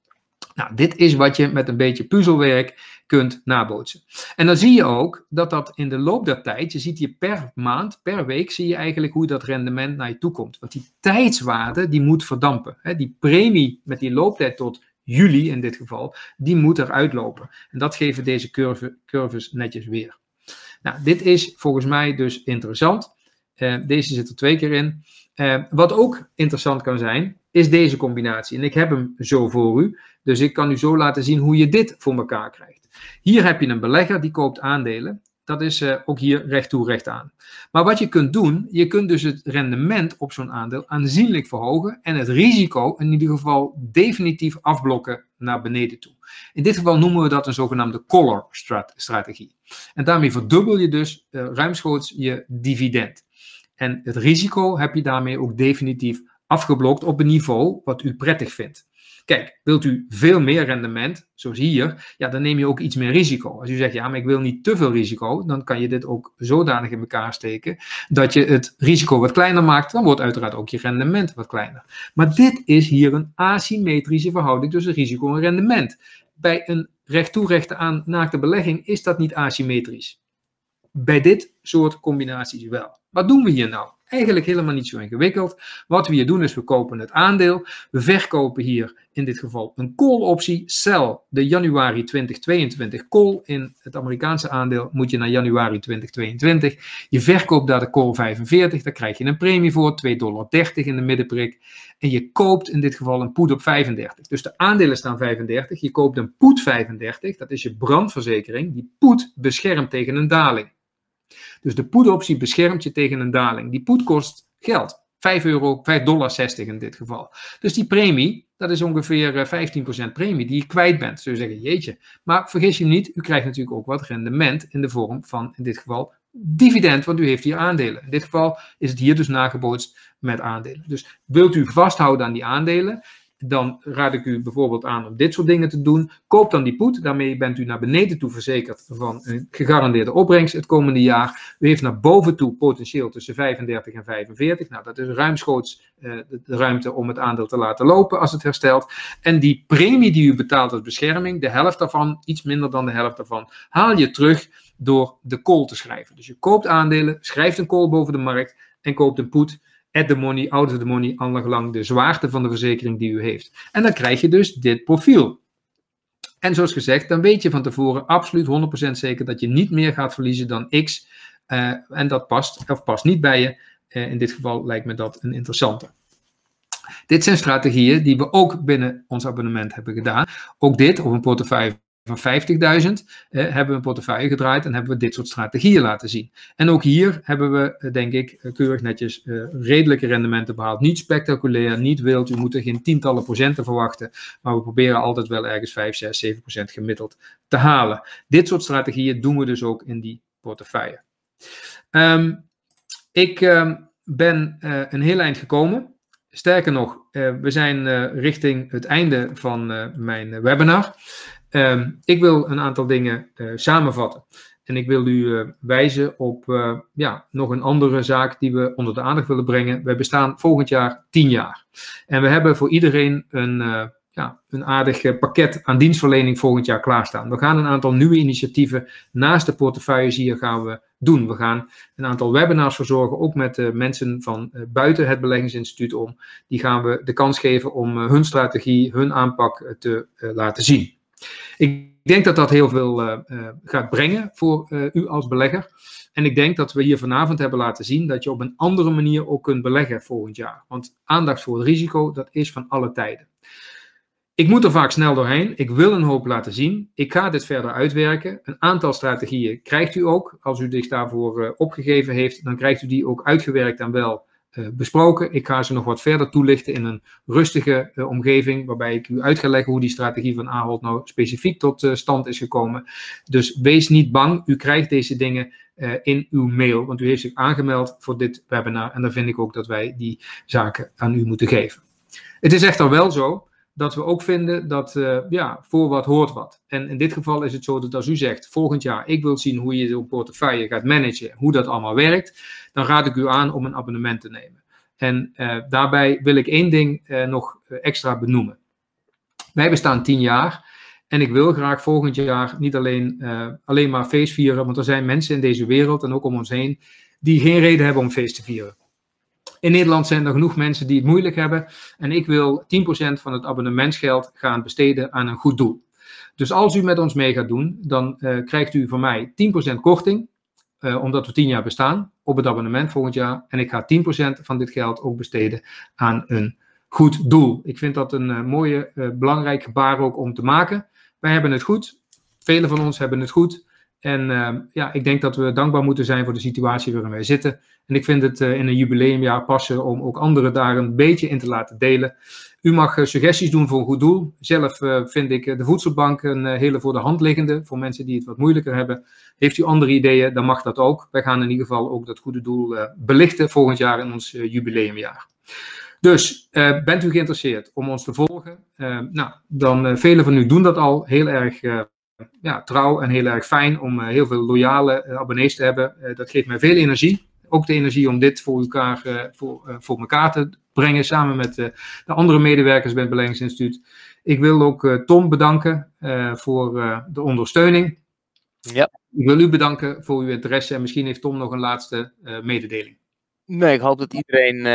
Nou, dit is wat je met een beetje puzzelwerk kunt nabootsen. En dan zie je ook dat in de loop der tijd, je ziet hier per maand, per week, zie je eigenlijk hoe dat rendement naar je toe komt. Want die tijdswaarde, die moet verdampen. Die premie met die looptijd tot juli in dit geval, die moet eruit lopen. En dat geven deze curves netjes weer. Nou, dit is volgens mij dus interessant. Deze zit er 2 keer in. Wat ook interessant kan zijn, is deze combinatie. En ik heb hem zo voor u. Dus ik kan u zo laten zien hoe je dit voor elkaar krijgt. Hier heb je een belegger die koopt aandelen. Dat is ook hier recht toe recht aan. Maar wat je kunt doen, je kunt dus het rendement op zo'n aandeel aanzienlijk verhogen en het risico in ieder geval definitief afblokken naar beneden toe. In dit geval noemen we dat een zogenaamde collar strategie. En daarmee verdubbel je dus ruimschoots je dividend. En het risico heb je daarmee ook definitief afgeblokt op een niveau wat u prettig vindt. Kijk, wilt u veel meer rendement, zoals hier, ja, dan neem je ook iets meer risico. Als u zegt, ja, maar ik wil niet te veel risico, dan kan je dit ook zodanig in elkaar steken, dat je het risico wat kleiner maakt, dan wordt uiteraard ook je rendement wat kleiner. Maar dit is hier een asymmetrische verhouding tussen risico en rendement. Bij een recht toe recht aan naakte belegging is dat niet asymmetrisch. Bij dit soort combinaties wel. Wat doen we hier nou? Eigenlijk helemaal niet zo ingewikkeld. Wat we hier doen is we kopen het aandeel. We verkopen hier in dit geval een call optie. Sell de januari 2022 call. In het Amerikaanse aandeel moet je naar januari 2022. Je verkoopt daar de call 45. Daar krijg je een premie voor. $2,30 in de middenprik. En je koopt in dit geval een put op 35. Dus de aandelen staan 35. Je koopt een put 35. Dat is je brandverzekering. Die put beschermt tegen een daling. Dus de put-optie beschermt je tegen een daling. Die put kost geld. $5,60 in dit geval. Dus die premie, dat is ongeveer 15% premie die je kwijt bent. Zul je zeggen, jeetje. Maar vergis je niet, u krijgt natuurlijk ook wat rendement in de vorm van, in dit geval, dividend, want u heeft hier aandelen. In dit geval is het hier dus nagebootst met aandelen. Dus wilt u vasthouden aan die aandelen, dan raad ik u bijvoorbeeld aan om dit soort dingen te doen. Koop dan die put, daarmee bent u naar beneden toe verzekerd van een gegarandeerde opbrengst het komende jaar. U heeft naar boven toe potentieel tussen 35 en 45. Nou, dat is ruimschoots de ruimte om het aandeel te laten lopen als het herstelt. En die premie die u betaalt als bescherming, de helft daarvan, iets minder dan de helft daarvan, haal je terug door de call te schrijven. Dus je koopt aandelen, schrijft een call boven de markt en koopt een put. At the money, out of the money, allang de zwaarte van de verzekering die u heeft. En dan krijg je dus dit profiel. En zoals gezegd, dan weet je van tevoren absoluut 100% zeker dat je niet meer gaat verliezen dan X. En dat past of past niet bij je. In dit geval lijkt me dat een interessante. Dit zijn strategieën die we ook binnen ons abonnement hebben gedaan. Ook dit, op een portefeuille van 50.000, hebben we een portefeuille gedraaid en hebben we dit soort strategieën laten zien. En ook hier hebben we, denk ik, keurig netjes redelijke rendementen behaald. Niet spectaculair, niet wild, u moet er geen tientallen procenten verwachten, maar we proberen altijd wel ergens 5, 6, 7% gemiddeld te halen. Dit soort strategieën doen we dus ook in die portefeuille. Ik ben een heel eind gekomen. Sterker nog, we zijn richting het einde van mijn webinar. Ik wil een aantal dingen samenvatten. En ik wil u wijzen op nog een andere zaak die we onder de aandacht willen brengen. We bestaan volgend jaar 10 jaar. En we hebben voor iedereen een aardig pakket aan dienstverlening volgend jaar klaarstaan. We gaan een aantal nieuwe initiatieven naast de portefeuilles hier gaan we doen. We gaan een aantal webinars verzorgen, ook met mensen van buiten het Beleggingsinstituut om. Die gaan we de kans geven om hun strategie, hun aanpak te laten zien. Ik denk dat dat heel veel gaat brengen voor u als belegger. En ik denk dat we hier vanavond hebben laten zien dat je op een andere manier ook kunt beleggen volgend jaar. Want aandacht voor het risico, dat is van alle tijden. Ik moet er vaak snel doorheen. Ik wil een hoop laten zien. Ik ga dit verder uitwerken. Een aantal strategieën krijgt u ook. Als u zich daarvoor opgegeven heeft, dan krijgt u die ook uitgewerkt en wel besproken. Ik ga ze nog wat verder toelichten in een rustige omgeving, waarbij ik u uit ga leggen hoe die strategie van Ahold nou specifiek tot stand is gekomen. Dus wees niet bang, u krijgt deze dingen in uw mail, want u heeft zich aangemeld voor dit webinar en dan vind ik ook dat wij die zaken aan u moeten geven. Het is echter wel zo dat we ook vinden dat voor wat hoort wat. En in dit geval is het zo dat als u zegt, volgend jaar, ik wil zien hoe je zo'n portefeuille gaat managen, hoe dat allemaal werkt, dan raad ik u aan om een abonnement te nemen. En daarbij wil ik één ding nog extra benoemen. Wij bestaan 10 jaar en ik wil graag volgend jaar niet alleen maar feest vieren, want er zijn mensen in deze wereld en ook om ons heen die geen reden hebben om feest te vieren. In Nederland zijn er genoeg mensen die het moeilijk hebben en ik wil 10% van het abonnementsgeld gaan besteden aan een goed doel. Dus als u met ons mee gaat doen, dan krijgt u van mij 10% korting, omdat we 10 jaar bestaan, op het abonnement volgend jaar. En ik ga 10% van dit geld ook besteden aan een goed doel. Ik vind dat een mooie, belangrijk gebaar ook om te maken. Wij hebben het goed, velen van ons hebben het goed. En ik denk dat we dankbaar moeten zijn voor de situatie waarin wij zitten. En ik vind het in een jubileumjaar passen om ook anderen daar een beetje in te laten delen. U mag suggesties doen voor een goed doel. Zelf vind ik de voedselbank een hele voor de hand liggende, voor mensen die het wat moeilijker hebben. Heeft u andere ideeën, dan mag dat ook. Wij gaan in ieder geval ook dat goede doel belichten volgend jaar in ons jubileumjaar. Dus bent u geïnteresseerd om ons te volgen? Dan velen van u doen dat al heel erg trouw en heel erg fijn om heel veel loyale abonnees te hebben. Dat geeft mij veel energie. Ook de energie om dit voor elkaar te brengen samen met de andere medewerkers bij het Beleggingsinstituut. Ik wil ook Tom bedanken voor de ondersteuning. Ja. Ik wil u bedanken voor uw interesse en misschien heeft Tom nog een laatste mededeling. Nee, ik hoop dat iedereen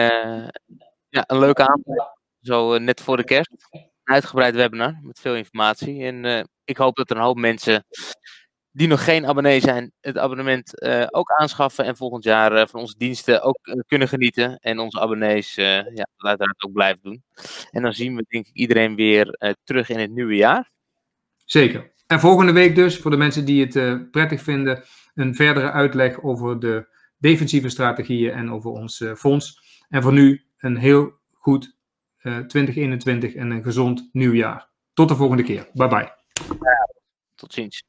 een leuke avond heeft. Zo net voor de kerst. Een uitgebreid webinar met veel informatie. En ik hoop dat er een hoop mensen die nog geen abonnee zijn, het abonnement ook aanschaffen en volgend jaar van onze diensten ook kunnen genieten. En onze abonnees uiteraard ook blijven doen. En dan zien we denk ik iedereen weer terug in het nieuwe jaar. Zeker. En volgende week dus, voor de mensen die het prettig vinden, een verdere uitleg over de defensieve strategieën en over ons fonds. En voor nu een heel goed 2021 en een gezond nieuwjaar. Tot de volgende keer. Bye bye. Tot ziens.